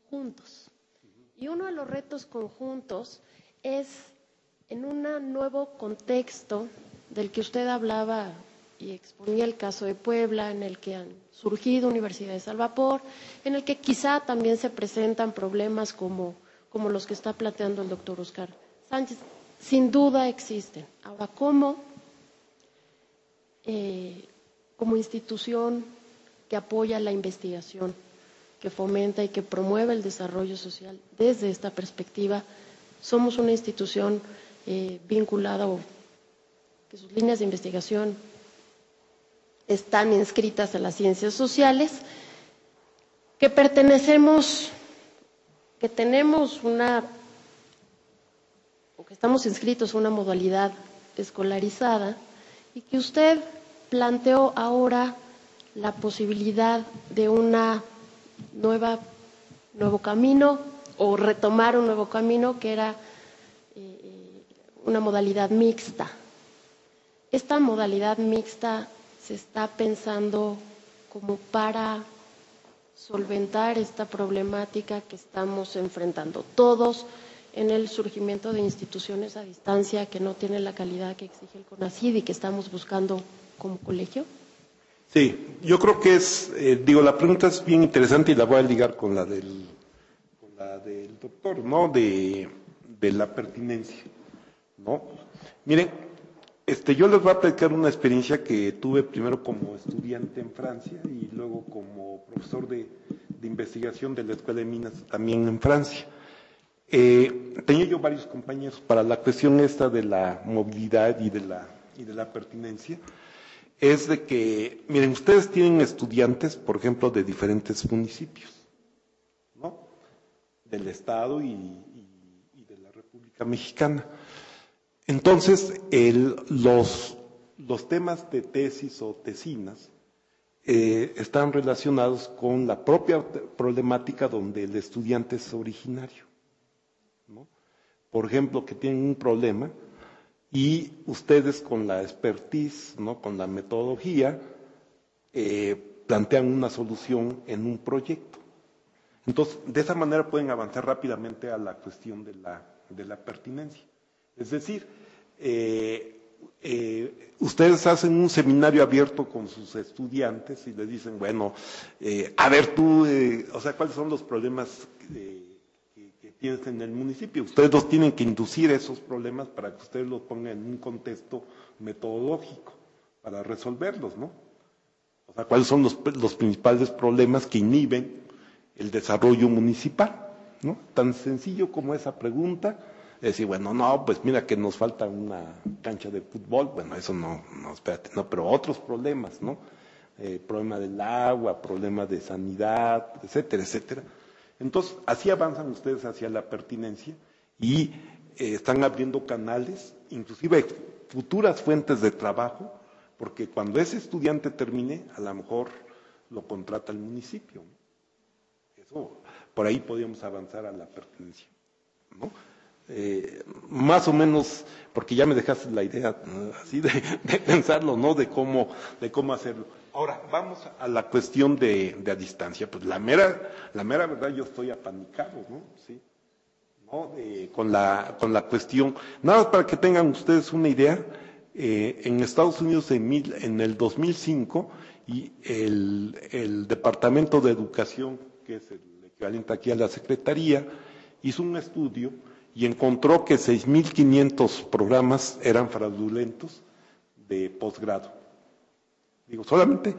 conjuntos. Y uno de los retos conjuntos es, en un nuevo contexto del que usted hablaba y exponía el caso de Puebla, en el que han surgido universidades al vapor, en el que quizá también se presentan problemas como, como los que está planteando el doctor Oscar Sánchez. Sin duda existen. Ahora, ¿cómo eh, como institución que apoya la investigación, que fomenta y que promueve el desarrollo social desde esta perspectiva, somos una institución eh, vinculada o que sus líneas de investigación están inscritas a las ciencias sociales, que pertenecemos, que tenemos una, o que estamos inscritos a una modalidad escolarizada, y que usted planteó ahora la posibilidad de una nueva, nuevo camino, o retomar un nuevo camino que era eh, una modalidad mixta. Esta modalidad mixta se está pensando como para solventar esta problemática que estamos enfrentando todos en el surgimiento de instituciones a distancia que no tienen la calidad que exige el CONACYT y que estamos buscando como colegio. Sí, yo creo que es, eh, digo, la pregunta es bien interesante y la voy a ligar con la del, con la del doctor, ¿no? De, de la pertinencia, ¿no? Miren, este, yo les voy a platicar una experiencia que tuve primero como estudiante en Francia y luego como profesor de, de investigación de la Escuela de Minas también en Francia. Eh, tenía yo varios compañeros para la cuestión esta de la movilidad y de la, y de la pertinencia. Es de que, miren, ustedes tienen estudiantes, por ejemplo, de diferentes municipios, ¿no? Del Estado y, y, y de la República Mexicana. Entonces, el, los, los temas de tesis o tesinas eh, están relacionados con la propia problemática donde el estudiante es originario, ¿no? Por ejemplo, que tienen un problema y ustedes con la expertise, ¿no? Con la metodología, eh, plantean una solución en un proyecto. Entonces, de esa manera pueden avanzar rápidamente a la cuestión de la, de la pertinencia. Es decir, eh, eh, ustedes hacen un seminario abierto con sus estudiantes y les dicen, bueno, eh, a ver tú, eh, o sea, ¿cuáles son los problemas eh, que, que tienes en el municipio? Ustedes los tienen que inducir esos problemas para que ustedes los pongan en un contexto metodológico para resolverlos, ¿no? O sea, ¿cuáles son los, los principales problemas que inhiben el desarrollo municipal, ¿no? Tan sencillo como esa pregunta. Es decir, bueno, no, pues mira que nos falta una cancha de fútbol, bueno, eso no, no, espérate, no, pero otros problemas, ¿no? Eh, problema del agua, problema de sanidad, etcétera, etcétera. Entonces, así avanzan ustedes hacia la pertinencia y eh, están abriendo canales, inclusive futuras fuentes de trabajo, porque cuando ese estudiante termine, a lo mejor lo contrata el municipio, ¿no? Eso, por ahí podríamos avanzar a la pertinencia, ¿no? Eh, más o menos, porque ya me dejaste la idea, ¿no? Así de, de pensarlo, ¿no? De cómo, de cómo hacerlo. Ahora, vamos a la cuestión de, de a distancia. Pues la mera, la mera verdad, yo estoy apanicado, ¿no? Sí, ¿no? Eh, con la, con la cuestión. Nada más para que tengan ustedes una idea, eh, en Estados Unidos en, mil, en el dos mil cinco, y el, el Departamento de Educación, que es el equivalente aquí a la Secretaría, hizo un estudio y encontró que seis mil quinientos programas eran fraudulentos de posgrado. Digo, solamente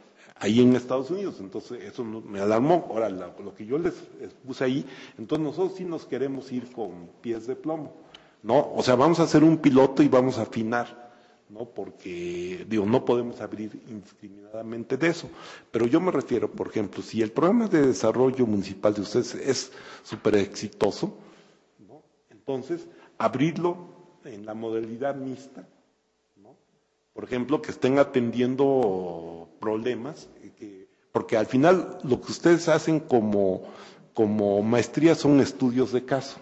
ahí en Estados Unidos, entonces eso me alarmó. Ahora, lo, lo que yo les puse ahí, entonces nosotros sí nos queremos ir con pies de plomo, ¿no? O sea, vamos a hacer un piloto y vamos a afinar, ¿no? Porque, digo, no podemos abrir indiscriminadamente de eso. Pero yo me refiero, por ejemplo, si el programa de desarrollo municipal de ustedes es súper exitoso, entonces, abrirlo en la modalidad mixta, ¿no? Por ejemplo, que estén atendiendo problemas, que, porque al final lo que ustedes hacen como, como maestría son estudios de caso,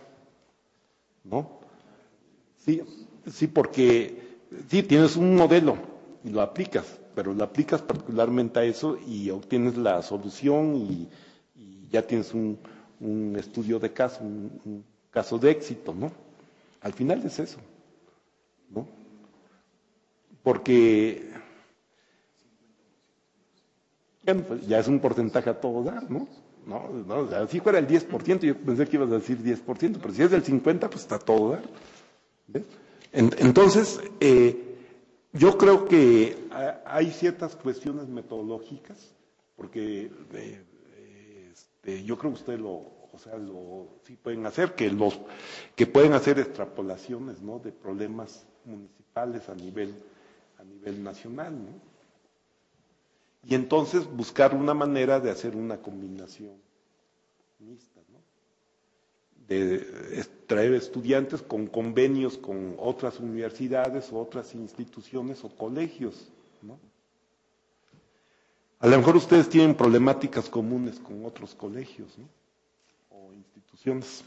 ¿no? Sí, sí, porque sí, tienes un modelo y lo aplicas, pero lo aplicas particularmente a eso y obtienes la solución y, y ya tienes un, un estudio de caso, un, un caso de éxito, ¿no? Al final es eso, ¿no? Porque bueno, pues ya es un porcentaje a todo dar, ¿no? No, no, si fuera el diez por ciento, yo pensé que ibas a decir diez por ciento, pero si es del cincuenta por ciento, pues está a todo dar. ¿Ves? Entonces, eh, yo creo que hay ciertas cuestiones metodológicas, porque eh, este, yo creo que usted lo, o sea, lo sí pueden hacer, que los que pueden hacer extrapolaciones, ¿no? De problemas municipales a nivel a nivel nacional, ¿no? Y entonces buscar una manera de hacer una combinación mixta, ¿no? De traer estudiantes con convenios con otras universidades o otras instituciones o colegios, ¿no? A lo mejor ustedes tienen problemáticas comunes con otros colegios, ¿no? O instituciones.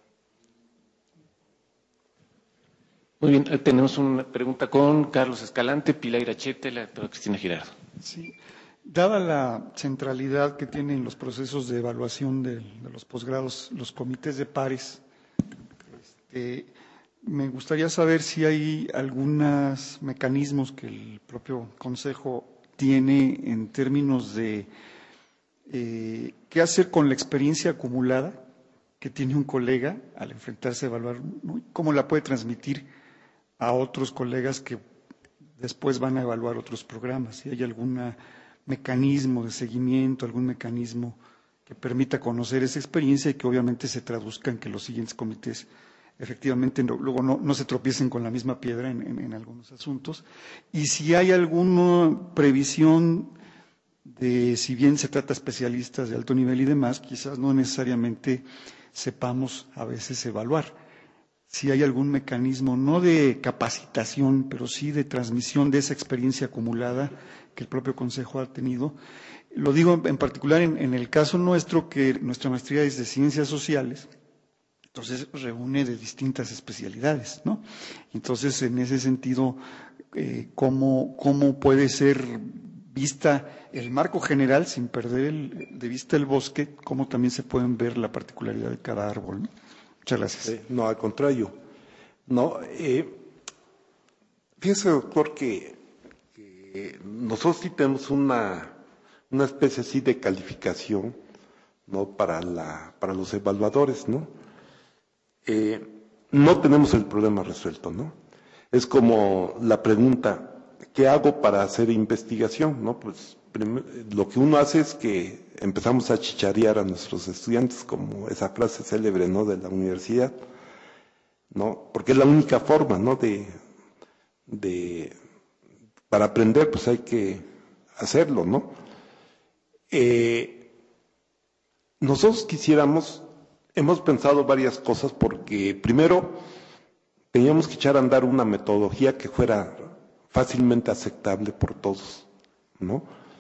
Muy bien, tenemos una pregunta con Carlos Escalante, Pilar Irachete, la doctora Cristina Girardo. Sí. Dada la centralidad que tienen los procesos de evaluación de, de los posgrados, los comités de pares, este, me gustaría saber si hay algunos mecanismos que el propio Consejo tiene en términos de eh, qué hacer con la experiencia acumulada que tiene un colega al enfrentarse a evaluar, ¿no? Cómo la puede transmitir a otros colegas que después van a evaluar otros programas. Si hay algún mecanismo de seguimiento, algún mecanismo que permita conocer esa experiencia y que obviamente se traduzca en que los siguientes comités efectivamente no, luego no, no se tropiecen con la misma piedra en, en, en algunos asuntos. Y si hay alguna previsión de, si bien se trata de especialistas de alto nivel y demás, quizás no necesariamente sepamos a veces evaluar. Si hay algún mecanismo, no de capacitación, pero sí de transmisión de esa experiencia acumulada que el propio Consejo ha tenido. Lo digo en particular en, en el caso nuestro, que nuestra maestría es de Ciencias Sociales, entonces reúne de distintas especialidades, ¿no? Entonces, en ese sentido, eh, ¿cómo, cómo puede ser vista el marco general sin perder el, de vista el bosque, cómo también se pueden ver la particularidad de cada árbol, ¿no? Muchas gracias. Eh, no, al contrario. No, eh, fíjese, doctor, que, que nosotros sí tenemos una, una especie así de calificación, ¿no? Para, la, para los evaluadores, ¿no? Eh, no tenemos el problema resuelto, ¿no? Es como la pregunta, ¿qué hago para hacer investigación? ¿No? Pues lo que uno hace es que empezamos a chicharear a nuestros estudiantes, como esa frase célebre, ¿no? De la universidad, ¿no? Porque es la única forma, ¿no? De, de para aprender, pues hay que hacerlo, ¿no? Eh, nosotros quisiéramos, hemos pensado varias cosas, porque primero teníamos que echar a andar una metodología que fuera fácilmente aceptable por todos, ¿no?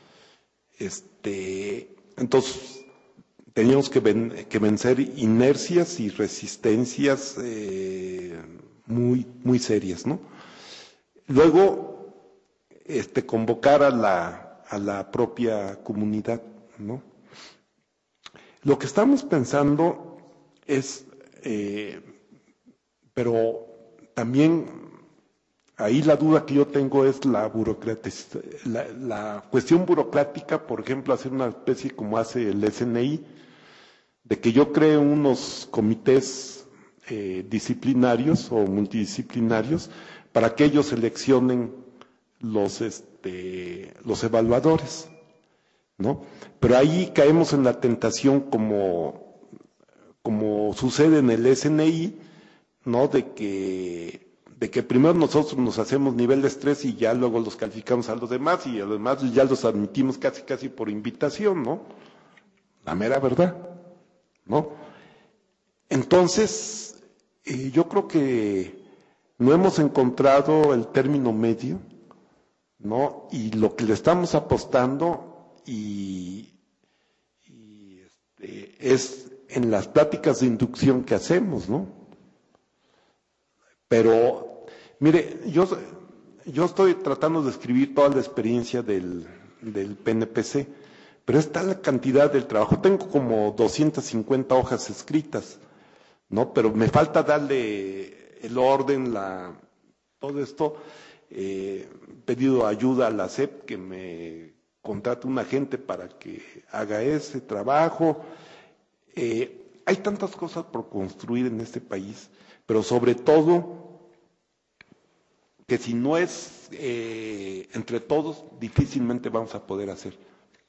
Este, entonces, teníamos que, ven, que vencer inercias y resistencias eh, muy, muy serias, ¿no? Luego, este, convocar a la, a la propia comunidad, ¿no? Lo que estamos pensando es, eh, pero también ahí la duda que yo tengo es la burocrática, la, la cuestión burocrática, por ejemplo, hacer una especie como hace el S N I, de que yo cree unos comités eh, disciplinarios o multidisciplinarios para que ellos seleccionen los, este, los evaluadores, ¿no? Pero ahí caemos en la tentación como, como sucede en el S N I, ¿no? De que de que primero nosotros nos hacemos nivel de estrés y ya luego los calificamos a los demás y a los demás ya los admitimos casi casi por invitación, ¿no? La mera verdad, ¿no? Entonces, eh, yo creo que no hemos encontrado el término medio, ¿no? Y lo que le estamos apostando y, y este, es en las pláticas de inducción que hacemos, ¿no? Pero, mire, yo, yo estoy tratando de escribir toda la experiencia del, del P N P C, pero está la cantidad del trabajo. Tengo como doscientas cincuenta hojas escritas, ¿no? Pero me falta darle el orden, la, todo esto. He pedido ayuda a la S E P que me contrate un agente para que haga ese trabajo. Eh, hay tantas cosas por construir en este país, pero sobre todo que si no es eh, entre todos, difícilmente vamos a poder hacer.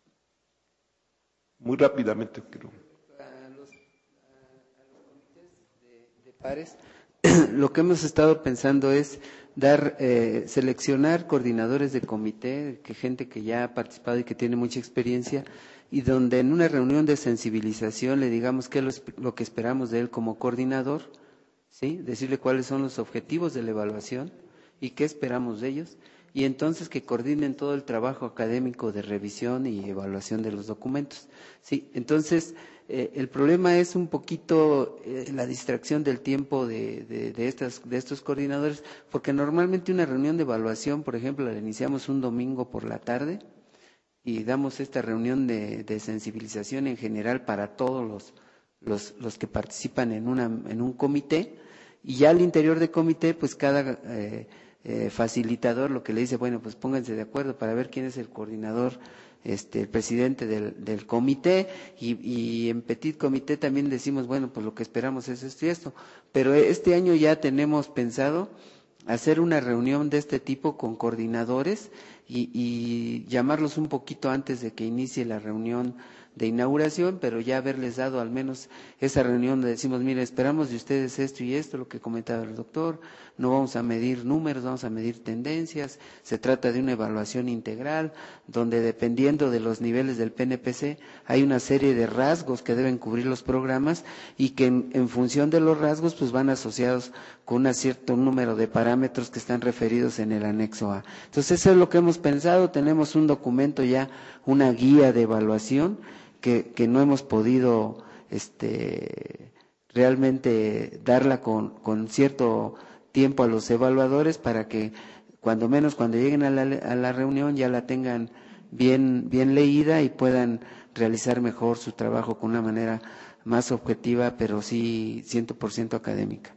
Muy rápidamente quiero. A los, a, a los comités de, de pares, lo que hemos estado pensando es dar, eh, seleccionar coordinadores de comité, que gente que ya ha participado y que tiene mucha experiencia, y donde en una reunión de sensibilización le digamos qué es lo, lo que esperamos de él como coordinador, ¿sí? Decirle cuáles son los objetivos de la evaluación y qué esperamos de ellos, y entonces que coordinen todo el trabajo académico de revisión y evaluación de los documentos. Sí, entonces eh, el problema es un poquito eh, la distracción del tiempo de, de, de, estas, de estos coordinadores, porque normalmente una reunión de evaluación, por ejemplo, la iniciamos un domingo por la tarde y damos esta reunión de, de sensibilización en general para todos los, los, los que participan en, una, en un comité, y ya al interior del comité, pues cada eh, eh, facilitador lo que le dice, bueno, pues pónganse de acuerdo para ver quién es el coordinador, este, el presidente del, del comité, y, y en petit comité también decimos, bueno, pues lo que esperamos es esto y esto, pero este año ya tenemos pensado hacer una reunión de este tipo con coordinadores y, y llamarlos un poquito antes de que inicie la reunión de inauguración, pero ya haberles dado al menos esa reunión donde decimos, mire, esperamos de ustedes esto y esto, lo que comentaba el doctor, no vamos a medir números, vamos a medir tendencias, se trata de una evaluación integral, donde dependiendo de los niveles del P N P C, hay una serie de rasgos que deben cubrir los programas y que en, en función de los rasgos, pues van asociados con un cierto número de parámetros que están referidos en el anexo A. Entonces, eso es lo que hemos pensado, tenemos un documento ya, una guía de evaluación, que, que no hemos podido este, realmente darla con, con cierto tiempo a los evaluadores para que cuando menos cuando lleguen a la, a la reunión ya la tengan bien, bien leída y puedan realizar mejor su trabajo con una manera más objetiva, pero sí cien por ciento académica.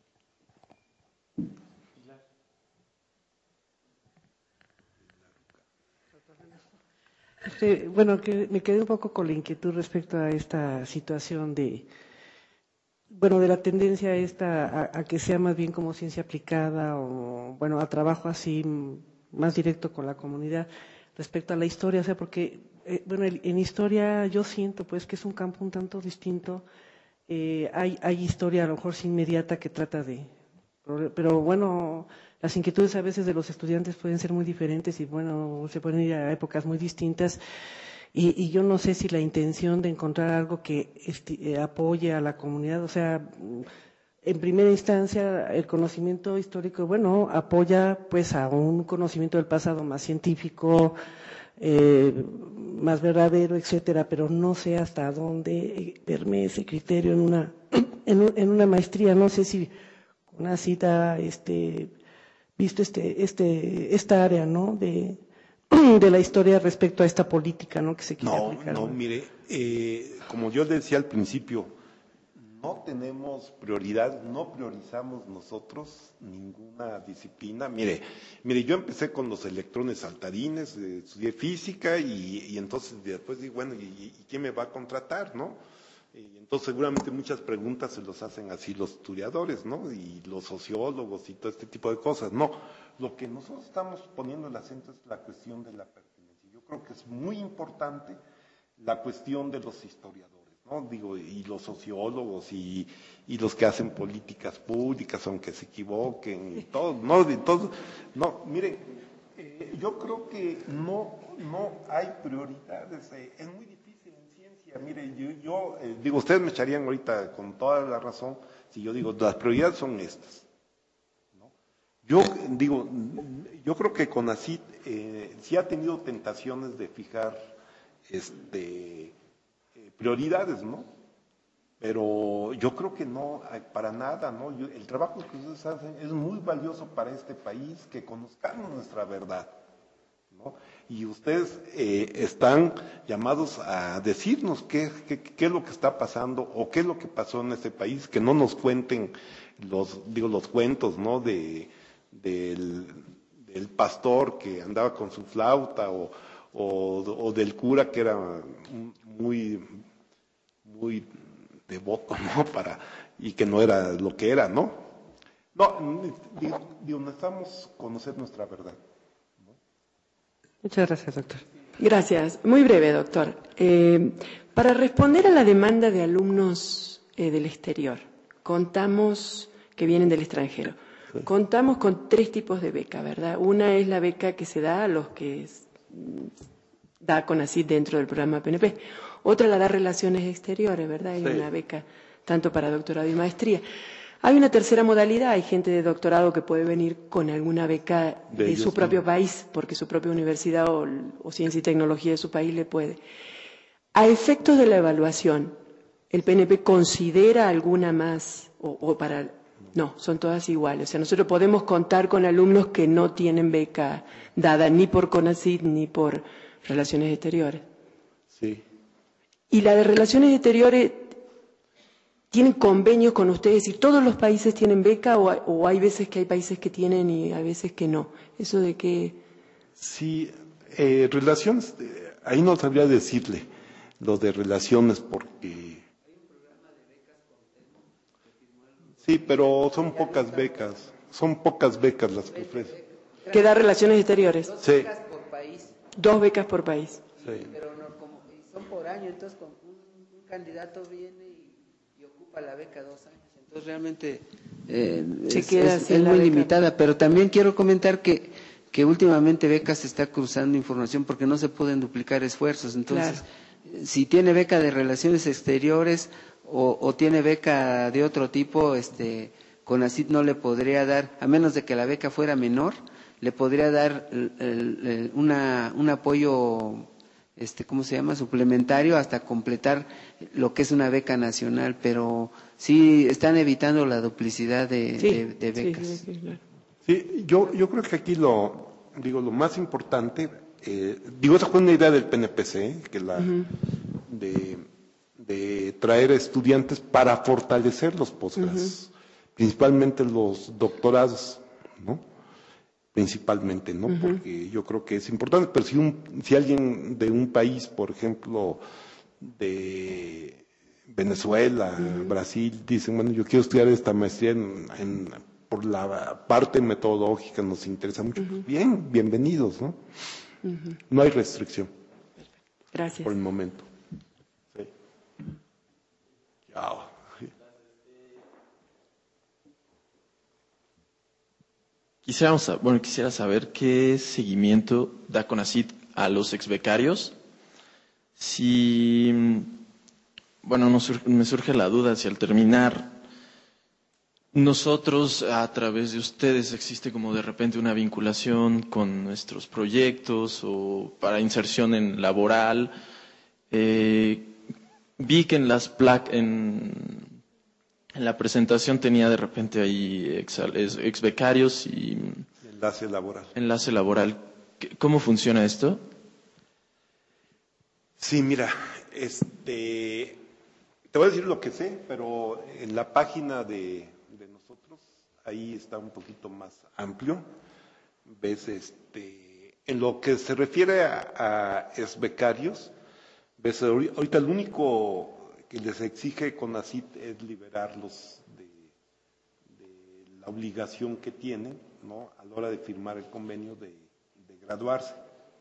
Este, bueno, que me quedé un poco con la inquietud respecto a esta situación de, bueno, de la tendencia esta a, a que sea más bien como ciencia aplicada o, bueno, a trabajo así más directo con la comunidad respecto a la historia, o sea, porque, eh, bueno, en historia yo siento pues que es un campo un tanto distinto, eh, hay, hay historia a lo mejor sí inmediata que trata de, pero bueno, las inquietudes a veces de los estudiantes pueden ser muy diferentes y bueno, se pueden ir a épocas muy distintas y, y yo no sé si la intención de encontrar algo que esti, eh, apoye a la comunidad, o sea, en primera instancia el conocimiento histórico, bueno, apoya pues a un conocimiento del pasado más científico, eh, más verdadero, etcétera, pero no sé hasta dónde verme ese criterio en una, en, en una maestría, no sé si una cita, este, visto este, este, esta área, ¿no? De, de la historia respecto a esta política, ¿no? Que se quiere no, aplicar. No, no, mire, eh, como yo decía al principio, no tenemos prioridad, no priorizamos nosotros ninguna disciplina. Mire, mire, yo empecé con los electrones saltarines, eh, estudié física y, y entonces después digo, bueno, ¿y, ¿y quién me va a contratar, no? Y entonces seguramente muchas preguntas se los hacen así los estudiadores, ¿no? Y los sociólogos y todo este tipo de cosas. No, lo que nosotros estamos poniendo el acento es la cuestión de la pertinencia. Yo creo que es muy importante la cuestión de los historiadores, ¿no? Digo, y los sociólogos y, y los que hacen políticas públicas, aunque se equivoquen, y todo, no, de todo. No, miren, eh, yo creo que no, no hay prioridades, eh, es muy difícil. Mire, yo, yo eh, digo, ustedes me echarían ahorita con toda la razón si yo digo, las prioridades son estas, ¿no? Yo digo, yo creo que CONACYT eh, sí ha tenido tentaciones de fijar este, eh, prioridades, ¿no? Pero yo creo que no, para nada, ¿no? Yo, el trabajo que ustedes hacen es muy valioso para este país, que conozcamos nuestra verdad, ¿no? Y ustedes eh, están llamados a decirnos qué, qué, qué es lo que está pasando o qué es lo que pasó en este país, que no nos cuenten los, digo, los cuentos, ¿no? De, del, del pastor que andaba con su flauta o, o, o del cura que era muy, muy devoto, ¿no? Para, y que no era lo que era, ¿no? No, digo, digo necesitamos conocer nuestra verdad. Muchas gracias, doctor. Gracias. Muy breve, doctor. Eh, para responder a la demanda de alumnos eh, del exterior, contamos, que vienen del extranjero, sí. Contamos con tres tipos de beca, ¿verdad? Una es la beca que se da a los que es, da CONACYT dentro del programa P N P. Otra la da Relaciones Exteriores, ¿verdad? Hay sí. Una beca tanto para doctorado y maestría. Hay una tercera modalidad, hay gente de doctorado que puede venir con alguna beca de, de su propio país, porque su propia universidad o, o ciencia y tecnología de su país le puede. A efectos de la evaluación, ¿el P N P considera alguna más o, o para...? No, son todas iguales. O sea, nosotros podemos contar con alumnos que no tienen beca dada ni por CONACYT ni por Relaciones Exteriores. Sí. Y la de Relaciones Exteriores... ¿Tienen convenios con ustedes y todos los países tienen beca o, o hay veces que hay países que tienen y hay veces que no? ¿Eso de qué? Sí, eh, relaciones, eh, ahí no sabría decirle lo de relaciones porque... Sí, pero son pocas becas, son pocas becas las que ofrecen. ¿Qué da Relaciones Exteriores? Dos sí. becas por país. Dos becas por país. Sí. Pero no, como, y son por año, entonces con un, un candidato viene y... la beca dos años, entonces realmente eh, Se es, queda es, sin es la muy beca. limitada, pero también quiero comentar que, que últimamente becas se está cruzando información porque no se pueden duplicar esfuerzos, entonces claro. Si tiene beca de Relaciones Exteriores o, o tiene beca de otro tipo, este CONACYT no le podría dar, a menos de que la beca fuera menor, le podría dar el, el, el, una, un apoyo este, ¿cómo se llama? Suplementario hasta completar lo que es una beca nacional, pero sí están evitando la duplicidad de, sí, de, de becas. Sí, sí, claro. Sí, yo, yo creo que aquí lo, digo, lo más importante, eh, digo, esa fue una idea del P N P C, que la, uh-huh. de, de traer estudiantes para fortalecer los posgrados, uh-huh. principalmente los doctorados, ¿no? Principalmente, ¿no? Uh-huh. Porque yo creo que es importante, pero si un, si alguien de un país, por ejemplo, de Venezuela, uh-huh. Brasil, dicen, bueno, yo quiero estudiar esta maestría en, en, por la parte metodológica, nos interesa mucho, uh-huh. pues bien, bienvenidos, ¿no? Uh-huh. No hay restricción. Gracias. Por el momento. Sí. Chao. Quisiéramos, bueno, quisiera saber qué seguimiento da CONACYT a los exbecarios. Si, bueno, nos, me surge la duda si al terminar, nosotros a través de ustedes existe como de repente una vinculación con nuestros proyectos o para inserción en laboral. Eh, vi que en las placas, en En la presentación tenía de repente ahí ex, ex becarios y... Enlace laboral. Enlace laboral. ¿Cómo funciona esto? Sí, mira, este, te voy a decir lo que sé, pero en la página de, de nosotros, ahí está un poquito más amplio. Ves, este, en lo que se refiere a, a ex becarios, ves, ahorita el único que les exige CONACYT es liberarlos de, de la obligación que tienen, ¿no? A la hora de firmar el convenio de, de graduarse.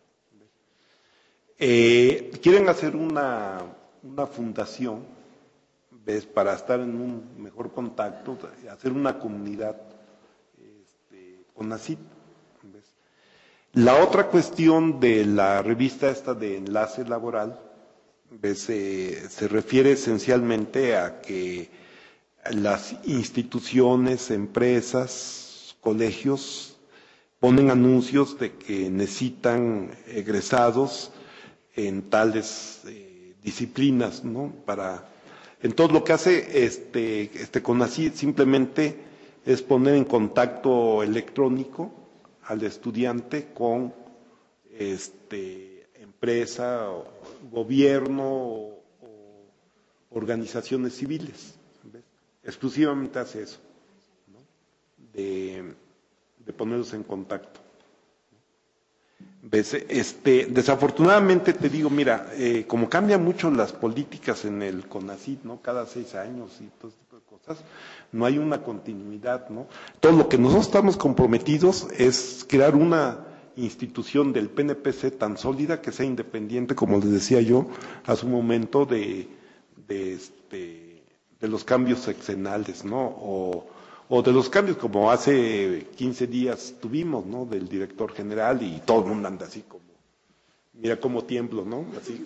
Eh, quieren hacer una, una fundación, ¿ves? Para estar en un mejor contacto, hacer una comunidad este, CONACYT, ¿ves? La otra cuestión de la revista esta de enlace laboral, ¿ves? Eh, se refiere esencialmente a que las instituciones, empresas, colegios ponen anuncios de que necesitan egresados en tales eh, disciplinas, ¿no? Para, entonces lo que hace este, este CONACYT simplemente es poner en contacto electrónico al estudiante con este, empresa, o gobierno o, o organizaciones civiles. ¿Ves? Exclusivamente hace eso, ¿no? de, de ponerlos en contacto. ¿Ves? Este, desafortunadamente te digo, mira, eh, como cambian mucho las políticas en el CONACYT, ¿no? Cada seis años y todo este tipo de cosas, no hay una continuidad, ¿no? Todo lo que nosotros estamos comprometidos es crear una institución del P N P C tan sólida que sea independiente, como les decía yo hace un momento, de, de, este, de los cambios sexenales, ¿no? O, o de los cambios como hace quince días tuvimos, ¿no? Del director general y todo el mundo anda así como, mira cómo tiemblo, ¿no? Así.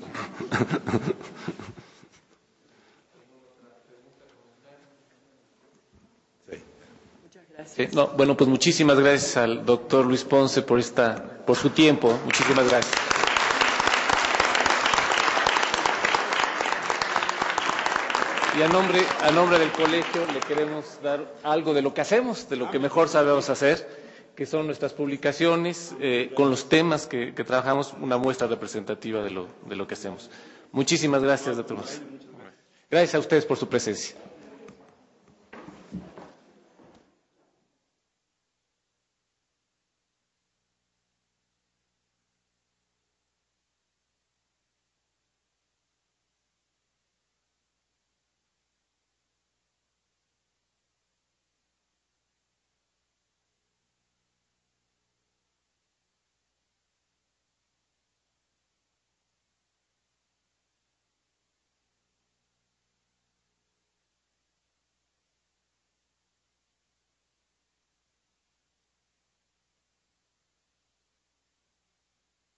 Sí, no, bueno, pues muchísimas gracias al doctor Luis Ponce por esta, por su tiempo. Muchísimas gracias. Y a nombre, a nombre del colegio le queremos dar algo de lo que hacemos, de lo que mejor sabemos hacer, que son nuestras publicaciones, eh, con los temas que, que trabajamos, una muestra representativa de lo, de lo que hacemos. Muchísimas gracias, doctor Ponce. Gracias a ustedes por su presencia.